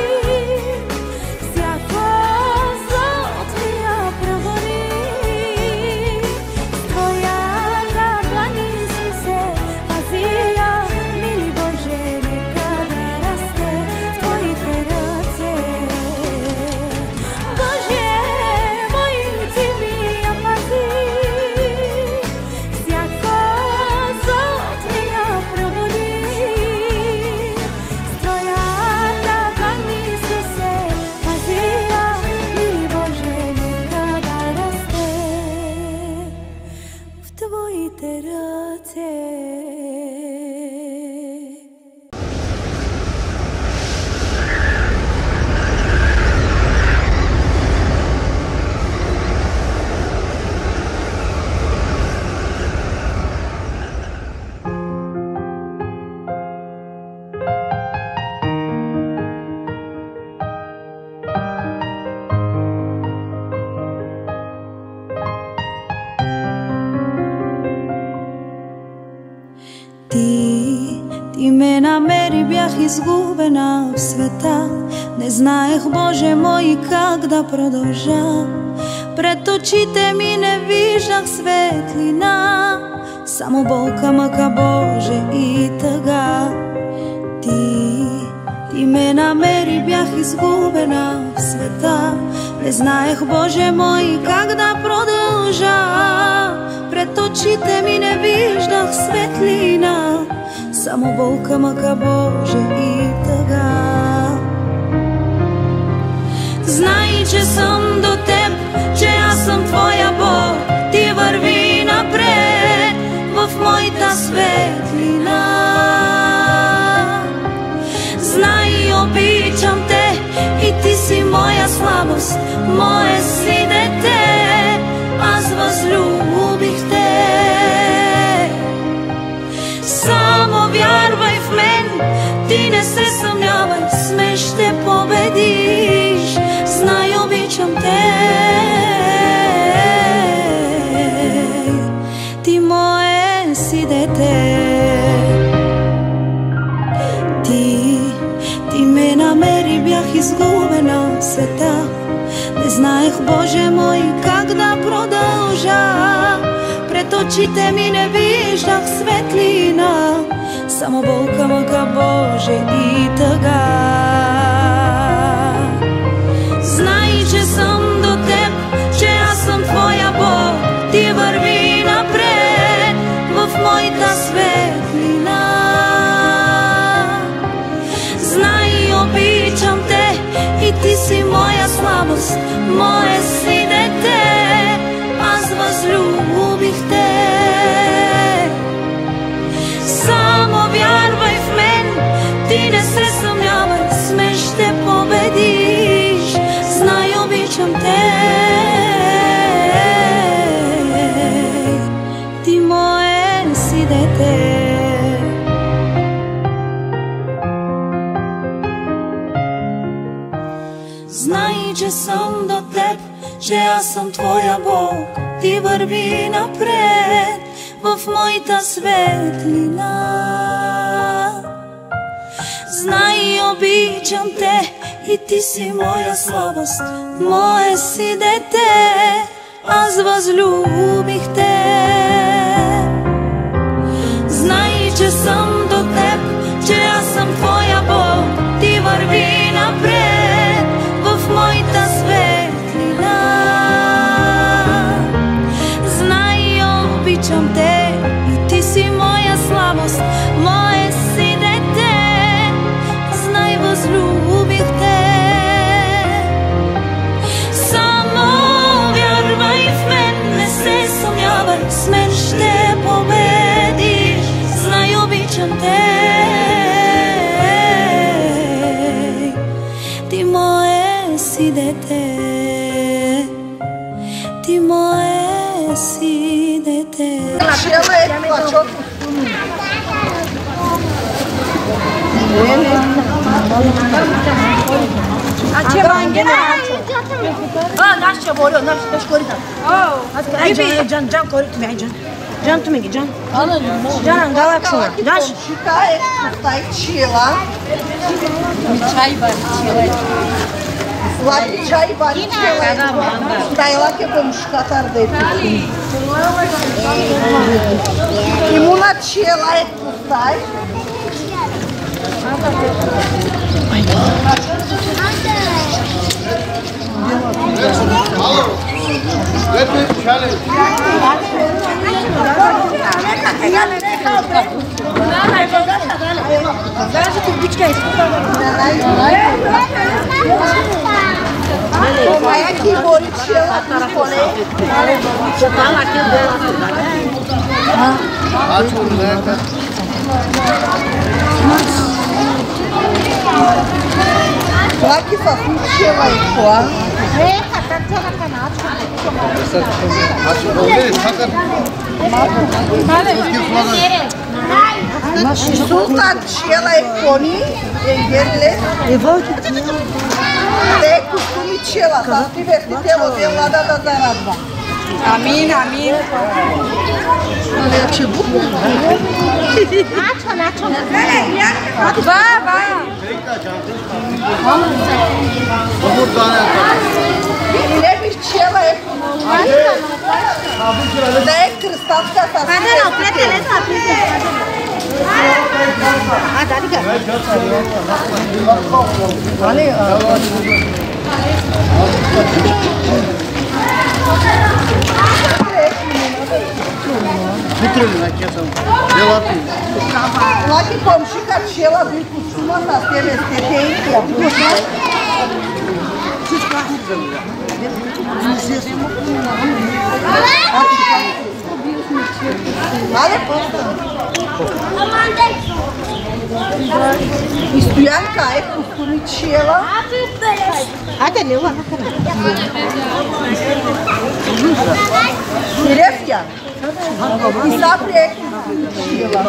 S17: изгубена в света. Не знаех, Боже мой, как да продължа. Пред очите ми не виждах светлина, само болка, мъка, Боже, и тъга. Ти, ти ме намери, бях изгубена в света. Не знаех, Боже мой, как да продължа. Пред очите ми не виждах светлина, само болка, мъка, Боже, и тъга. Знай, че съм до теб, че аз съм твоя Бог. Ти върви напред в моята светлина. Знай, обичам те и ти си моя слабост, мое си дете, аз възлюбих те. Само вярвай в мен, ти не се съмнявай, сме ще победиш. Знай, обичам те, ти мое си дете. Ти, ти ме намери, бях изгубена в света. Не знаех, Боже мой, как да продължа. Пред очите ми не виждах светлина, само болка, мъка, Боже, и тъга. Знай, че съм до теб, че аз съм твоя Бог. Ти върви напред в моята светлина. Знай, обичам те и ти си моя слабост, мое си дете, аз възлюбих те. Само вярвай в мен, ти не се съмнявай, сме ще победиш. Знай, обичам те, ти мое си дете. Знай, че съм до теб, че аз съм твоя Бог. Ти върви напред в моята светлина. Знай, обичам те и ти си моя слабост, мое си дете, аз възлюбих те. Знай, че съм до теб, че аз съм твоя Бог. Ти върви напред в моята светлина. Знай, обичам те и ти си моя слабост, мое си дете, знай, възлюбих те. Само вярвай в мен, не се съмнявай, с мен ще победиш. Знай, обичам те, ти мое си дете, ти мое
S18: Чела е плачок.
S6: А че мангена? А, наш че боро, наш наш корита. Ай, Джан, Джан, Джан корит ми, Джан. Джан tu mi, Джан. Джан, галаксона. Наш.
S18: Шика е стай чела. Чай бар чела. Лаки чай бар чела. Стай лаки помшка тарде. Имуна чела е стай.
S14: Let me challenge.
S18: Vai aqui, Boritia, lá no rolê.
S6: Você tá lá aqui dentro.
S18: Lá que só tinha lá em fora.
S6: Eita, tá toda canada.
S18: Sultan чела е кони, е герле. Те костуми чела, са ти вестите воде влада да зарадва. Амин, амин. Але че буква.
S6: Начо, начо. Ба, ба.
S18: Не биш чела е кони. Да е кръстатка са ти вестите.
S6: А, да, дига.
S18: Али, Лаки комшика чела би кучума са те вестите Ale posta. И стоянка е костуми чела.
S6: Ајде, не ува.
S18: Сирефја. И сапри е костуми чела.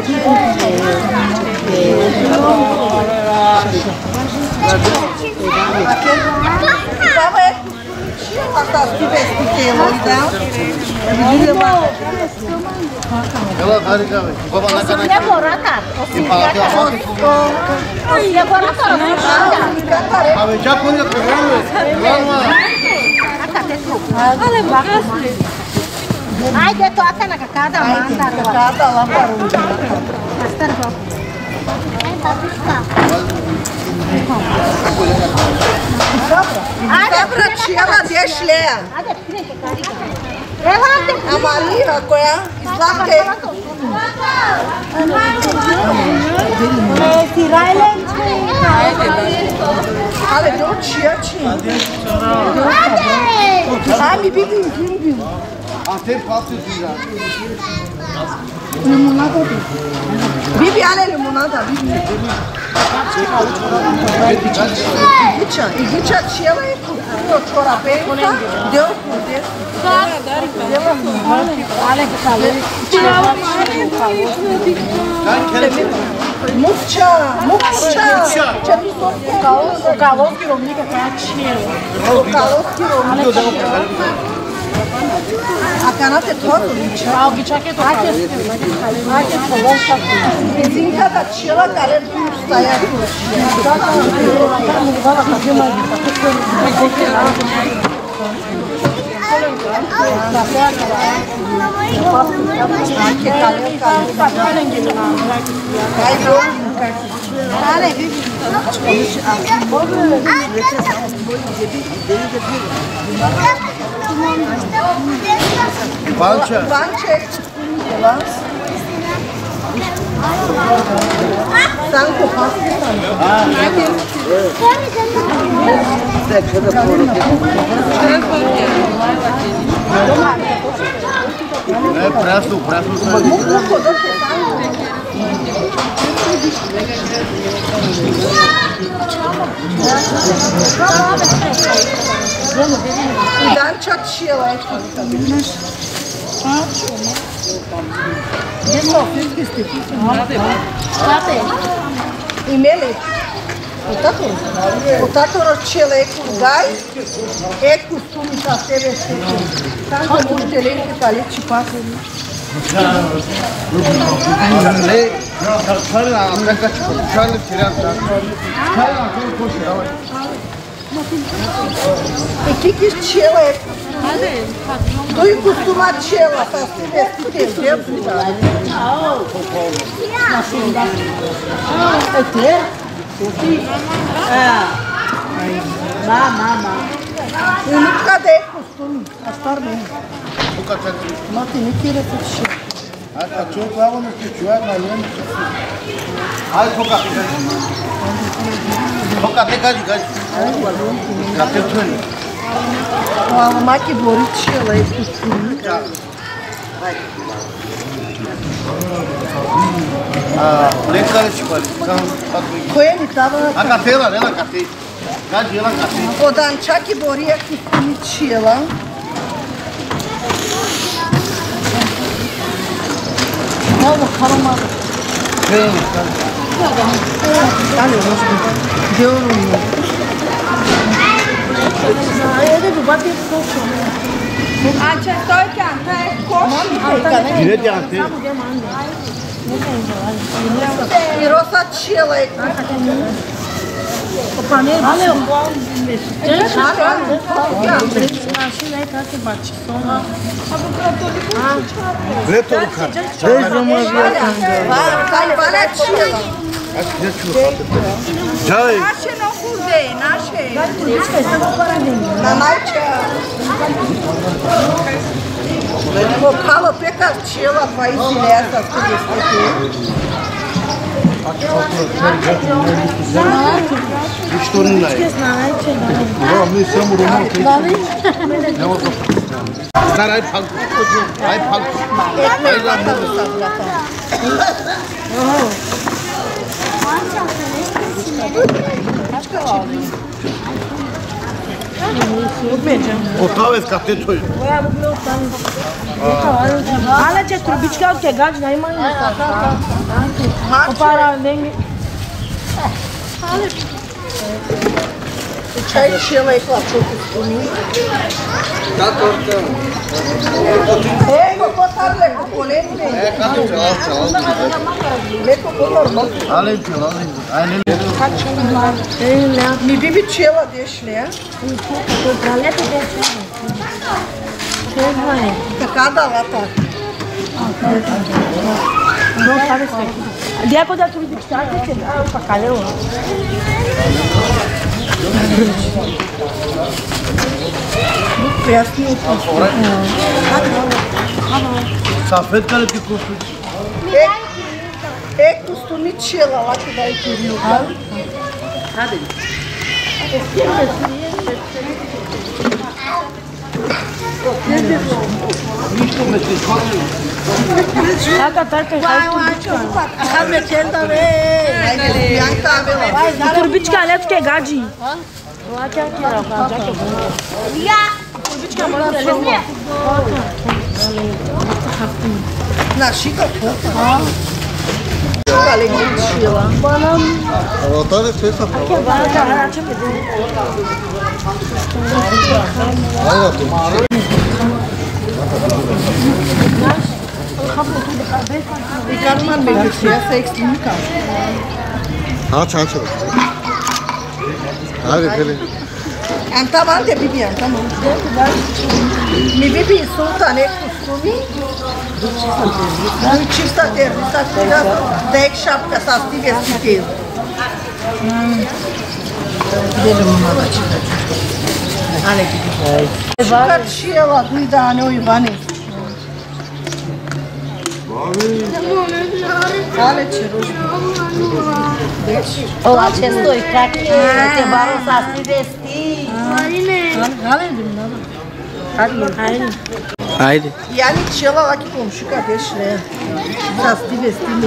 S18: Става е костуми чела, са ти вестите лојда.
S14: Ela vai ligar, vou lá na
S6: Не бората.
S14: E fala que
S6: Не бората.
S14: Абе, чак коня програма. Програма.
S6: Але бакас. Ајде тоа на какада, манда.
S18: Какада ла пару.
S6: Астар бо. Е, паписка.
S18: Добра чела, деш лея.
S6: Ајде, прете карика.
S18: Амалира, која? Излаке. Але до чијачи. Ами биби, биби.
S14: А те пати зига.
S18: Лимонада. Биби, але лимонада, биби. Игича, игича чела е купила чорапенка, дел по дел. Дела по але кале. Мукча, мукча. Че ми со калос, калос кировника каја чела. Калос кировника. А канате тоа лича. А гичаке тоа. Ајде, ајде полоска. Зинка да чела кале стаја.
S14: Банча.
S18: Банча. Санко паста.
S14: Не, прасно, прасно.
S18: Данча чела. só fiz que este fica. State. E mele. O tato. O tato rocele cu gai. E costumul să se respecte. Tanto multe lei pe care ci pasă.
S14: Lei, care la plecat și cu care tiream. Care la acolo poți să
S18: E que cela é? Tu e costuma cela, tá? Se veste dentro, tá? É que? É. Má, má, má. E não cadê costume? As parmes.
S14: Nunca tá.
S18: Não tem nem que ir essa cheia.
S14: Ah, tá tio, tava no tio, é galera. Ai, foca. Foca até gade, gade. Café tudo.
S18: Uma maquiboriche ela é costume.
S14: Ah, legal tipo,
S18: Coelho tava.
S14: A carteira, né, a carteira. Gade, ela carteira.
S18: O dança que boria costume ela. Não, calma.
S14: Vem,
S18: Dale, deu um. Eu devo bater pouco. Ah, c'è toi che anche è costo.
S14: Direito de ante.
S18: E rosa cela é. O panel valeu. Gente,
S14: Preto do cara.
S18: Vai, vai a cela.
S14: Já aí.
S18: Naše não fudei, naše. Na noite. O calo pecatila vai direto a tudo isso aqui.
S14: История. Ну, мы сам роман. Старай пал. Ай пал. Ай ла. Отава с кафето.
S6: Ale ce trubička od tega, da ima opara nem.
S18: Чай чела и хлопчок изпълни.
S14: Да, torta.
S18: Ей, какво става леко, колете?
S14: Е, като чела, чела.
S18: Леко по-нормално.
S14: Але чела, але
S18: не. Ми би би чела дешле. Така да лата.
S6: Não sabe isso aqui. Depois da tudo que está, você dá o pacalhau.
S14: Safet care te costă.
S18: E costumit cela lá que dai tudo. Cadê?
S6: Tata, tata,
S18: a metendo também.
S6: Vai, turbička leto que gadi. Lá que aqui, ó, já que eu vou. Turbička manda leto.
S18: Na chica pouco. Falei que tinha lá.
S14: Ela tá de festa pra
S6: lá. Vai, cara, deixa eu ver.
S14: Olha, tomara.
S18: Ricardo meio que essa é extrema.
S14: हाँ छाछ रो हाँ देखले
S18: Anta mande bibi anta mande mi bibi sulta ne kustumi nu чиста тервиса тига дек шапка sa stige stitel Dele mama da chica Ale bibi Chica chiela guida ne o Ivane Ale chiruș
S6: Olá, Chestoi, как te baron să sti vesti.
S18: Haide.
S14: Haide.
S18: Я не чела лаки комшука дешле. Să sti vesti me.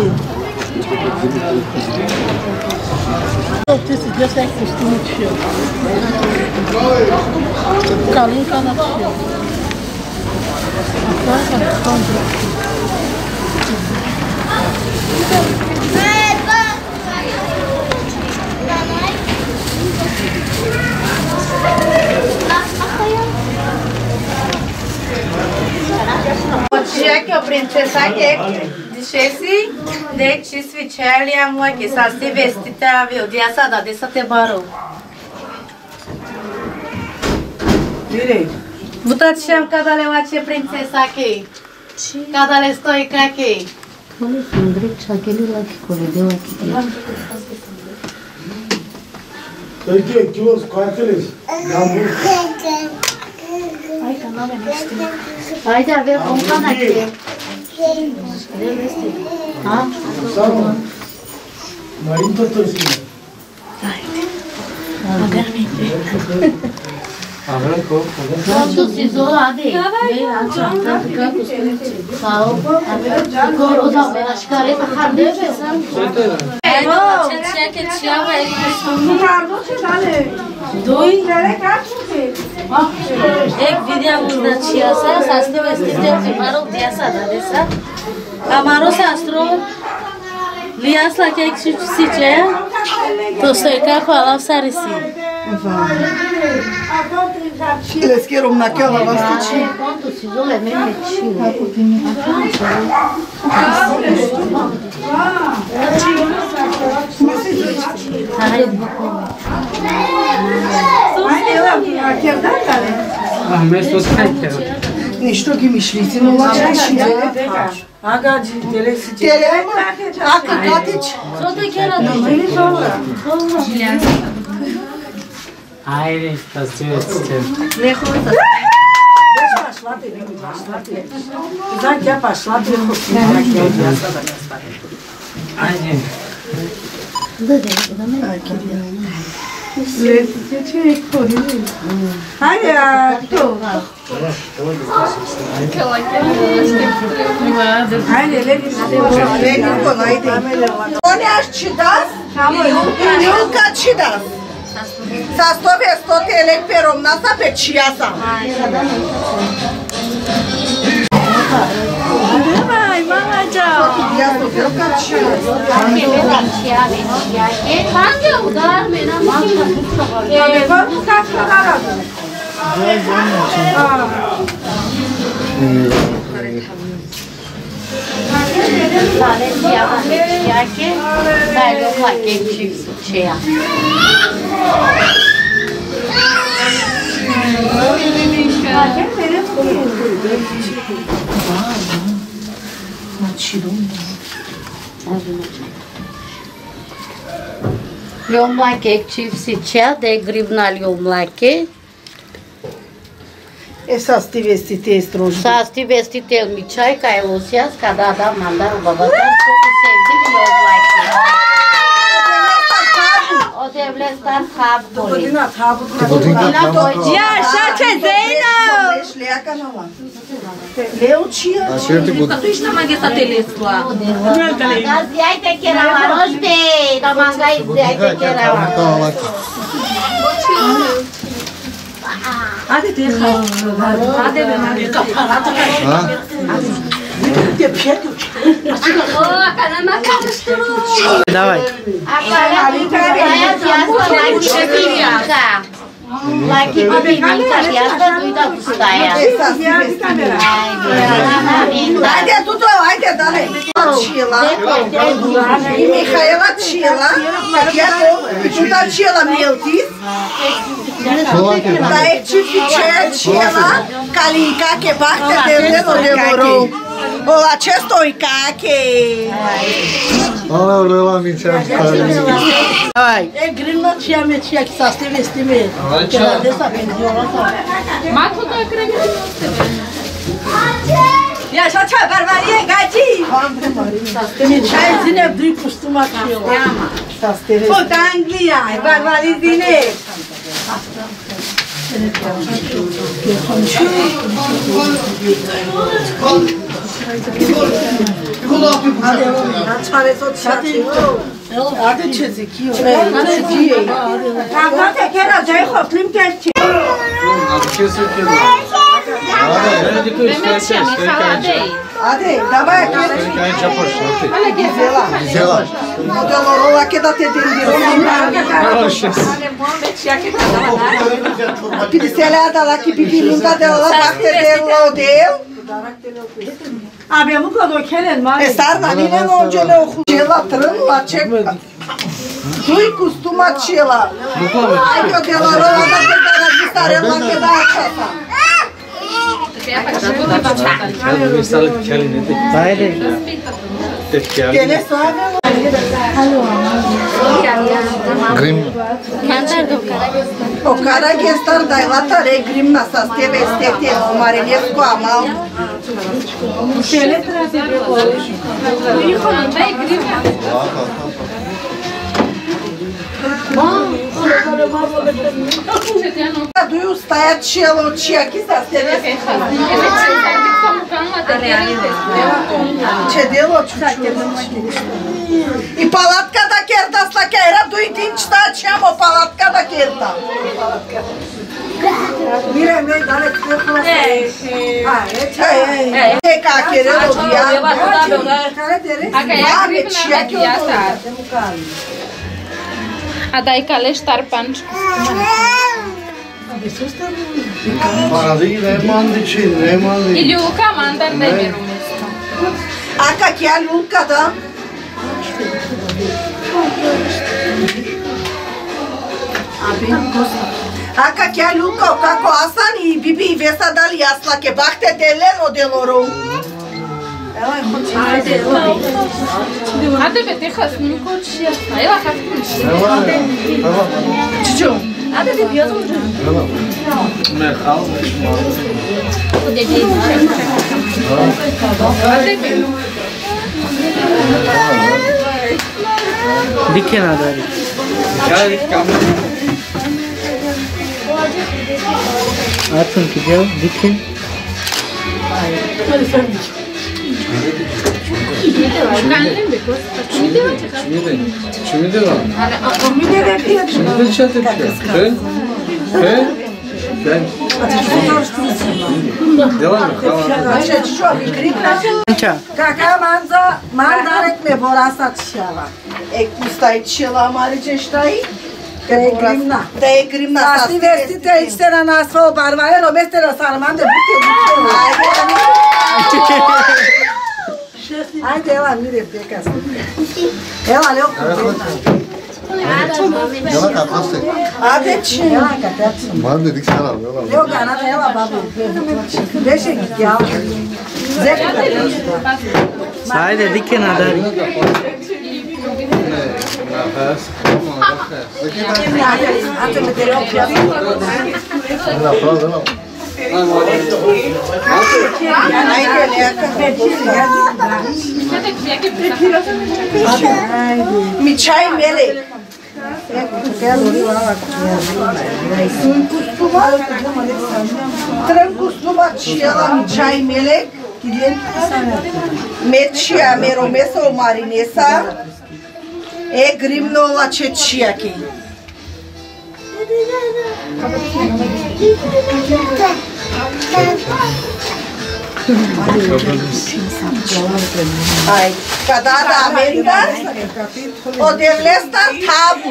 S18: Nu te se dă să extinde și. Calinca na și. Donica, princesa che dicessi, de ci sficiali amo che sa sti vestita avio dia sa da dessa te baro. Dire. Butaciam cada le wace princesa che. Cada le stoica che.
S7: Come sundre chakeli la che come devo che.
S3: Perché chi os quattres?
S7: Ai canale neste. Ai da ver com canal. Ah?
S3: Marinto torsi.
S7: Agora Quanto si isolade? Vem lá, já fica com os sal. Agora os abelhas as caretas carne pensando. É, não, tinha que tinha vai. Não te dá. Doi. एक विद्या मुद्दा छिया सा शास्त्र वस्तिते हमारो दिया सा दादे सा हमारो शास्त्रो लिया सा के एक सीचे तो सेका fala sarisi
S18: Eles querem naquela bastante.
S7: Quanto se isola mesmo tio. Ai,
S16: Ah, mas tô saindo.
S18: Nisto que me esqueci, não lá já esqueci. Aga de telefone. Telefone. Ah, cacate.
S7: Só tem que era não, ele fala.
S16: Ai, tá certo.
S18: Lejos. Deixa passar, tem que passar. Já quer passar, tem que passar.
S16: Ai, gente.
S18: Ai, que lindo. Ai, tô.
S12: Aquela que eu
S18: Ai, ele Olha, te das, nunca te das. Sa sto vesto tele perom na sa pe chiasa. Vai, vai, tchau.
S7: Ljom lake čip si čea de gribna ljom lake.
S18: Essa sti vestite stroji.
S7: Sa sti vestite mi čaj kaj osias kada da mandar u babata to se dim ljom lake. O devle stan khab boli.
S18: Godina khab.
S7: Godina boli.
S18: Ya şaçe Zeyno. Leaca não. Leu tia.
S8: Acerta
S18: gud. Tu está mageta telesla.
S7: Gazi ai te kera varos be. Da mangai ai te kera.
S18: Hadi de. Hadi be hadi. Kaparata.
S8: Ha?
S18: Te pieto.
S12: Oh, caramba, castro.
S16: Давай.
S7: Agora vai adiar vai chegar. Laki bibinica piasta duida pustaia.
S18: Haide tudo, haide dale. Tila. E Micaela Tila. Aqui é bom. Tu tá Tila Miltis. Da Ectifice Tila. Kalinka que parte dele não demorou. Olá, cesto e caque.
S13: Olha, olha lá, mentira.
S18: Ai, é grilo tia me tia que só se vestir mesmo. Que ela dessa vez de ouro.
S12: Mas tu tá acreditando?
S18: E a gente vai barbaria, gatinho. Só se me tia zine bri costuma aqui. Só se vê. Puta Anglia, barbaria zine. Hadi çizik yok. Hadi çizik. Kanka teker acayip hoplim geçti. Hadi, давай aqui. Olha aqui, vê lá.
S13: Vê lá.
S18: Demorou lá que dá te dentro. Pincelada lá que pipi nunca deu lá, parte deu lá o deu. Abbiamo quello che è il mare.
S19: E sarna mine non ce le ho cela trân la ce. Tu-i costuma cela. Hai că de la rola dacă te-a gustare la că da aceasta. Tele soave.
S13: Grim.
S19: O Karagestar dai la tare grimna sa steve stete o Marinescu amal.
S18: Tele trebuie
S19: Adu стоят чело чеки sa steve. Ce delo чуть-чуть. И палатка да керта с лакера дуй тинчта чемо палатка да керта. Mire, mei, dale cu fula. Ah, e ce e? E ca kerelo dia. Care dere? Mame, ce que eu tô?
S12: A dai cale ștarpanci.
S14: Parazii ne mandici, ne mandici.
S12: Iliuca mandar dai merumesc.
S19: Aca chiar Luca, da? Aca chiar Luca, o caco asani, bibi vesa dali asla, che bahte de leno de loro.
S12: Hadi be te hasmını koç ya. Ayva hasmını.
S19: Cicio.
S12: Hadi de biraz olacak.
S14: Merhal.
S12: Bu de bir. Hadi be.
S16: Diken adari.
S14: Gel kamera.
S16: Atın ki gel diken.
S12: Hadi sen dik. Kanlım be kız. Kimi de var çıkar.
S14: Kimi de var?
S19: Kimi de var?
S14: Kimi de çatı Ben? He? Ben. Devam et.
S19: Кака манза, мандарек ме бораса чела. Е кустай чела мариče štai? Te grimna. Te grimna. Sa ti vestite ište na nas svoj barvajero, meste na salmande buke buke. Ajde, ela mire peka. Ela leu kupena.
S13: Ela kapaste.
S19: Ade či. Ela kapaste.
S13: Man dedik sana ela.
S19: Leu ganata ela babu. Deixa que ela. Zeka kapaste.
S16: Sajde diken adari.
S14: Nefes.
S19: Ate me deu piada.
S13: Ela fala, ela.
S19: Michai mele. Trâncustuma ciela michai mele. Mecia meromesa o marinesa. E grimno la ceciaki. Ai, cada da América, o deve estar tabu.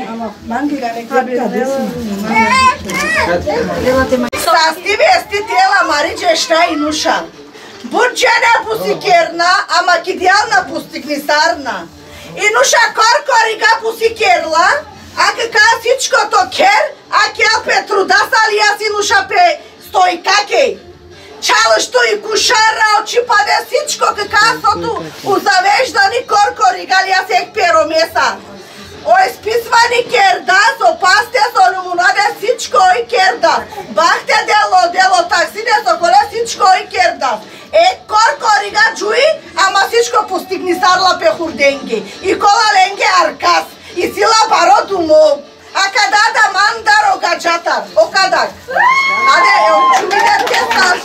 S19: Sasti vestite la marice ștai nușa. Burcea pusicherna, ama kidialna pustiknisarna. I nușa corcoriga pusicherla. Ако ка всичко то кер, а кел пе труда са ли аз и нуша пе стойкаке. Чалъщо и кушара очи паде всичко какасото узавеждани коркори гали аз ек перомеса. O изписвани керда, со пасте, со лимонаде всичко и керда. Бахте дело, дело таксиде, со коле всичко и керда. Е коркорига джуи, ама всичко постигни сарла пе хурденги. И кола ленге аркас. И сила паро думо. А када да мандар о гаджатар. О кадак. Аде, е чумиде тесташ.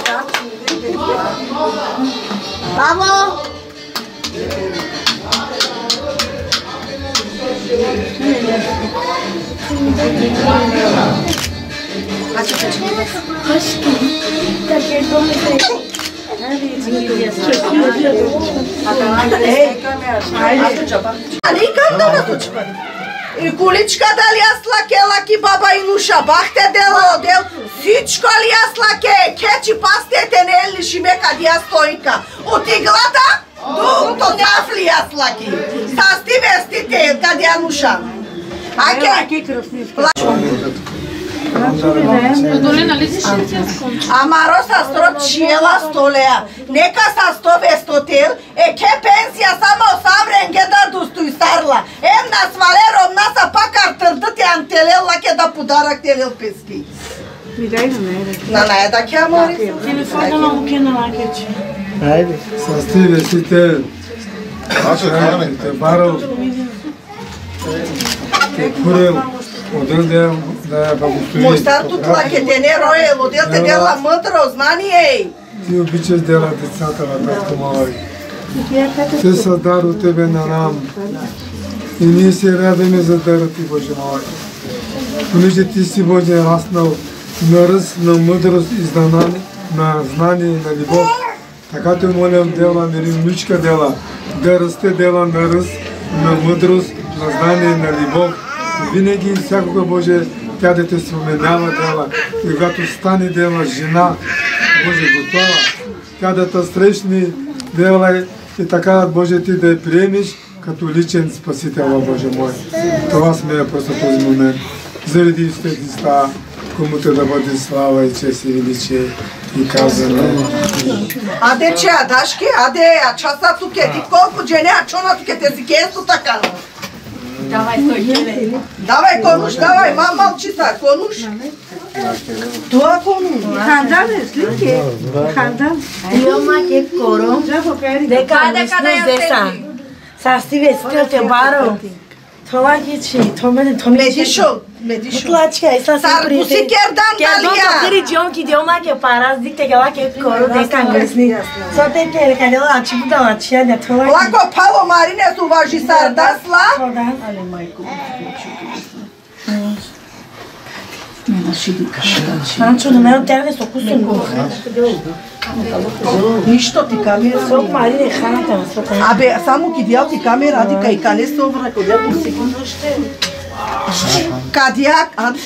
S19: Баво. Ali kam da na tučpa. И количка дали аз лаке, лаки баба и нуша, бахте дело, дел, всичко ли аз лаке, кечи пастете не е ли шимека дия стойка. От иглата до гафли аз лаки. Састи вестите, къде я нуша. Аке? Амаро са сто чиела столея, нека са сто вестотел, е ке пенсия само сам ренгеда достои сарла. Ем на свале ровна са пак артърдът е антелел, лаке да подарак телел пески. На наеда ке амари?
S6: Телефона на луке на лакече.
S13: Айде. Састи вестите, те барал, те курел. Одел да да благослови.
S19: Мой стар тут лаке те не роел, одел те дела мъдро, знание.
S13: Ти обичаш дела децата на татко малай. Те са дар от тебе на нам. И ние се радваме за дара ти, Боже малай. Понеже ти си, Боже, раснал на ръст, на мъдрост и знание, на знание и на любов. Така те молям дела, мери внучка дела, да расте дела на ръст, на мъдрост, на знание и на любов. Винаги и всякога, Боже, тя да те споменава дела. И когато стане дела жена, Боже, готова, тя да те срещне дела и така, Боже, ти да я приемеш като личен спасител, Боже мой. Това сме просто този момент. Заради Исус Христа, комуто да бъде слава и чест и величие и казано.
S19: Аде че, адашки, аде, а часа тук е, ти колко жене, а чона тук е, те си кесто така.
S6: Давай, стой, келе.
S19: Давай, конуш, давай, мам, малчи са, конуш. Това конуш.
S18: Хандан е, слики. Хандан.
S6: Йома ке коро. Дека мислю зеса. Састи вестил те баро. Това ги чи, то мене, то мене.
S19: Медишо, медишо.
S6: Плачка, и са си прите.
S19: Сарпуси кердан далия.
S6: Ке до кери джонки диома ке параз, дикте гела ке коро, дека англисни. Соте ке кадела ачи будала чия, не това.
S19: Лако пало марине су важи сардасла.
S6: Але майко. Санчо, на мен тя не са кусен.
S19: Нищо ти камера.
S6: Сок марине ханата на сока.
S19: Абе, само ки дял ти камера, ади кай кане собра, кодя по секунда. Кадяк, ади.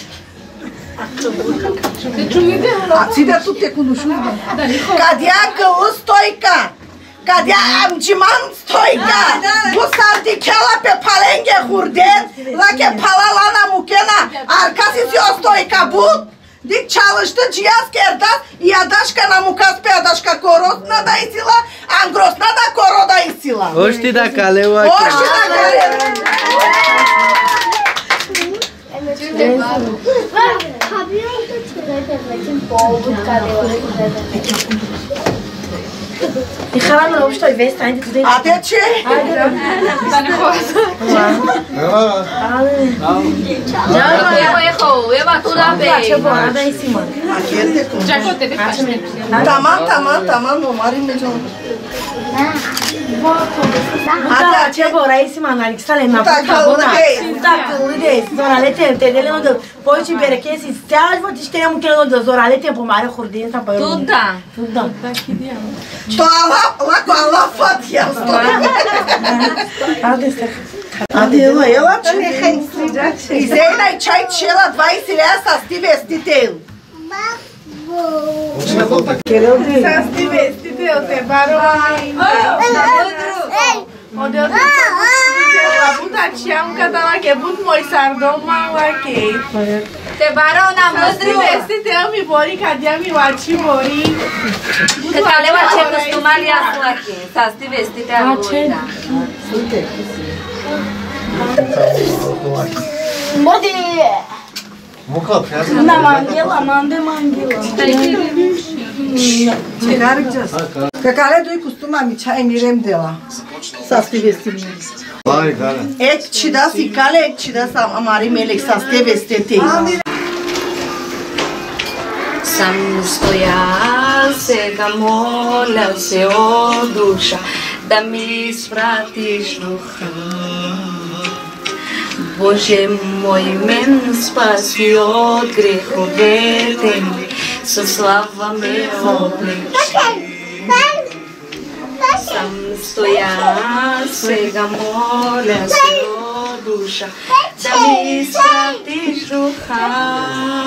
S19: А си да тут те конушузба. Кадяк устойка. Кадя амчиман стойка. Бусар ти кела пе паленге хурден. Лаке палалана мукена. Аркаси си остойка буд. Дик чалышты чияс кердас, и адашка на мукас пе адашка коросна да исила, ангросна да коро да исила.
S20: Ошти да калева.
S19: Ошти да калева.
S6: И хара на общо и вест, айде туди.
S19: А те че?
S6: Айде да не хваса.
S19: Ела.
S12: Ева, ехо, ева туда бе.
S6: Че бора да исима.
S12: Чако те бе.
S19: Таман, таман, таман, но мари между.
S6: Ата, че бора исима, нали стале на пута бона. Так, луде, зоралете, те делено да појчи береке си цял живот ще имам келено да зоралете помаре хордин са па.
S12: Туда.
S6: Туда.
S19: То ала, лако ала фатия.
S6: Аде се.
S19: Аде ела, ела че. Изейна и чай чела двайсет лея с ти вестител.
S18: С ти вестител те баро. Одел те la puta ceam catala che but moi sardo mala che
S12: te baro na
S18: mădru este te mi bori ca dia mi wachi bori
S12: te tale wachi costumali asla che sa sti vesti te avoida
S6: Modi
S13: Muka piyasa.
S6: Na mangela, mande mangela.
S19: Какале дој костума ми чај мирем дела. Састи вести ми.
S13: Лари кале.
S19: Ек чида си кале, ек чида сам амари мелек састе вестете.
S12: Сам стоя сега моля се от душа да ми изпратиш духа. Боже мой, мен спаси от греховете ми, със слава ме облечи. Сам стоя, сега моля се от душа, да ми изпратиш духа.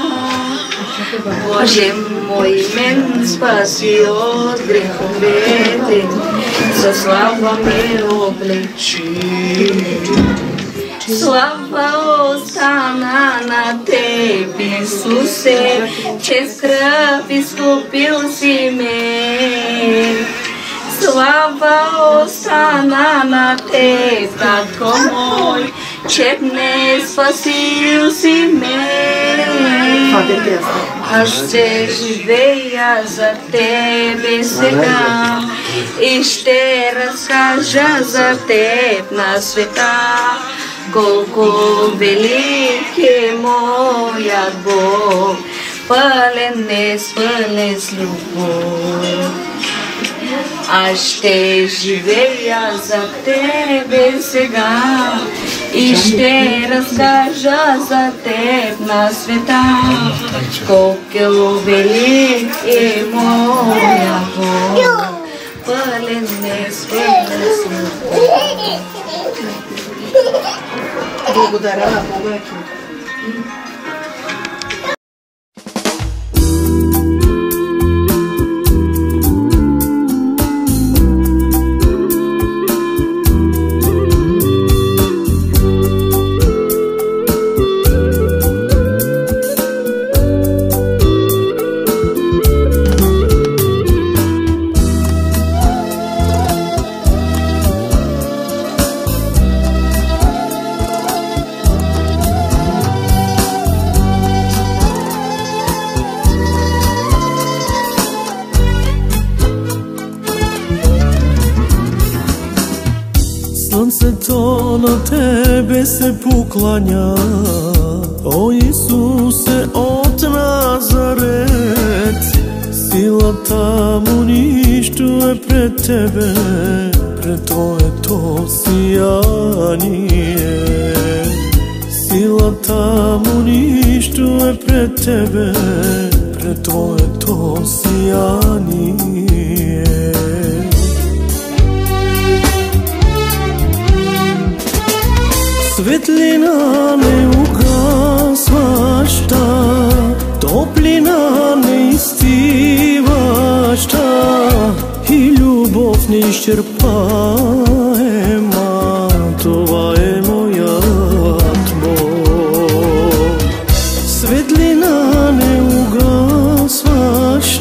S12: Боже мой, мен спаси от греховете, за слава ме облечи. Слава остана на Теб, Исусе, че с кръв изкупил си ме. Слава остана на Теб, Татко мой, че днес спасил си ме. Аз ще живея за Тебе сега и ще разкажа за Теб на света. Колко велик е моят Бог, пълен е пълен с любов. Аз ще живея за Тебе сега и ще разкажа за Теб на света. Колко велик е моя Бог, пълен е пълен с любов.
S18: Благодаря на Бога.
S5: Слънцето на Тебе се покланя, о Исусе от Назарет. Силата му нищо е пред Тебе, пред Твоето сияние. Силата му нищо е пред Тебе, пред Твоето сияние. Светлина не угасваща, топлина не изтиваща и любов неизчерпаема.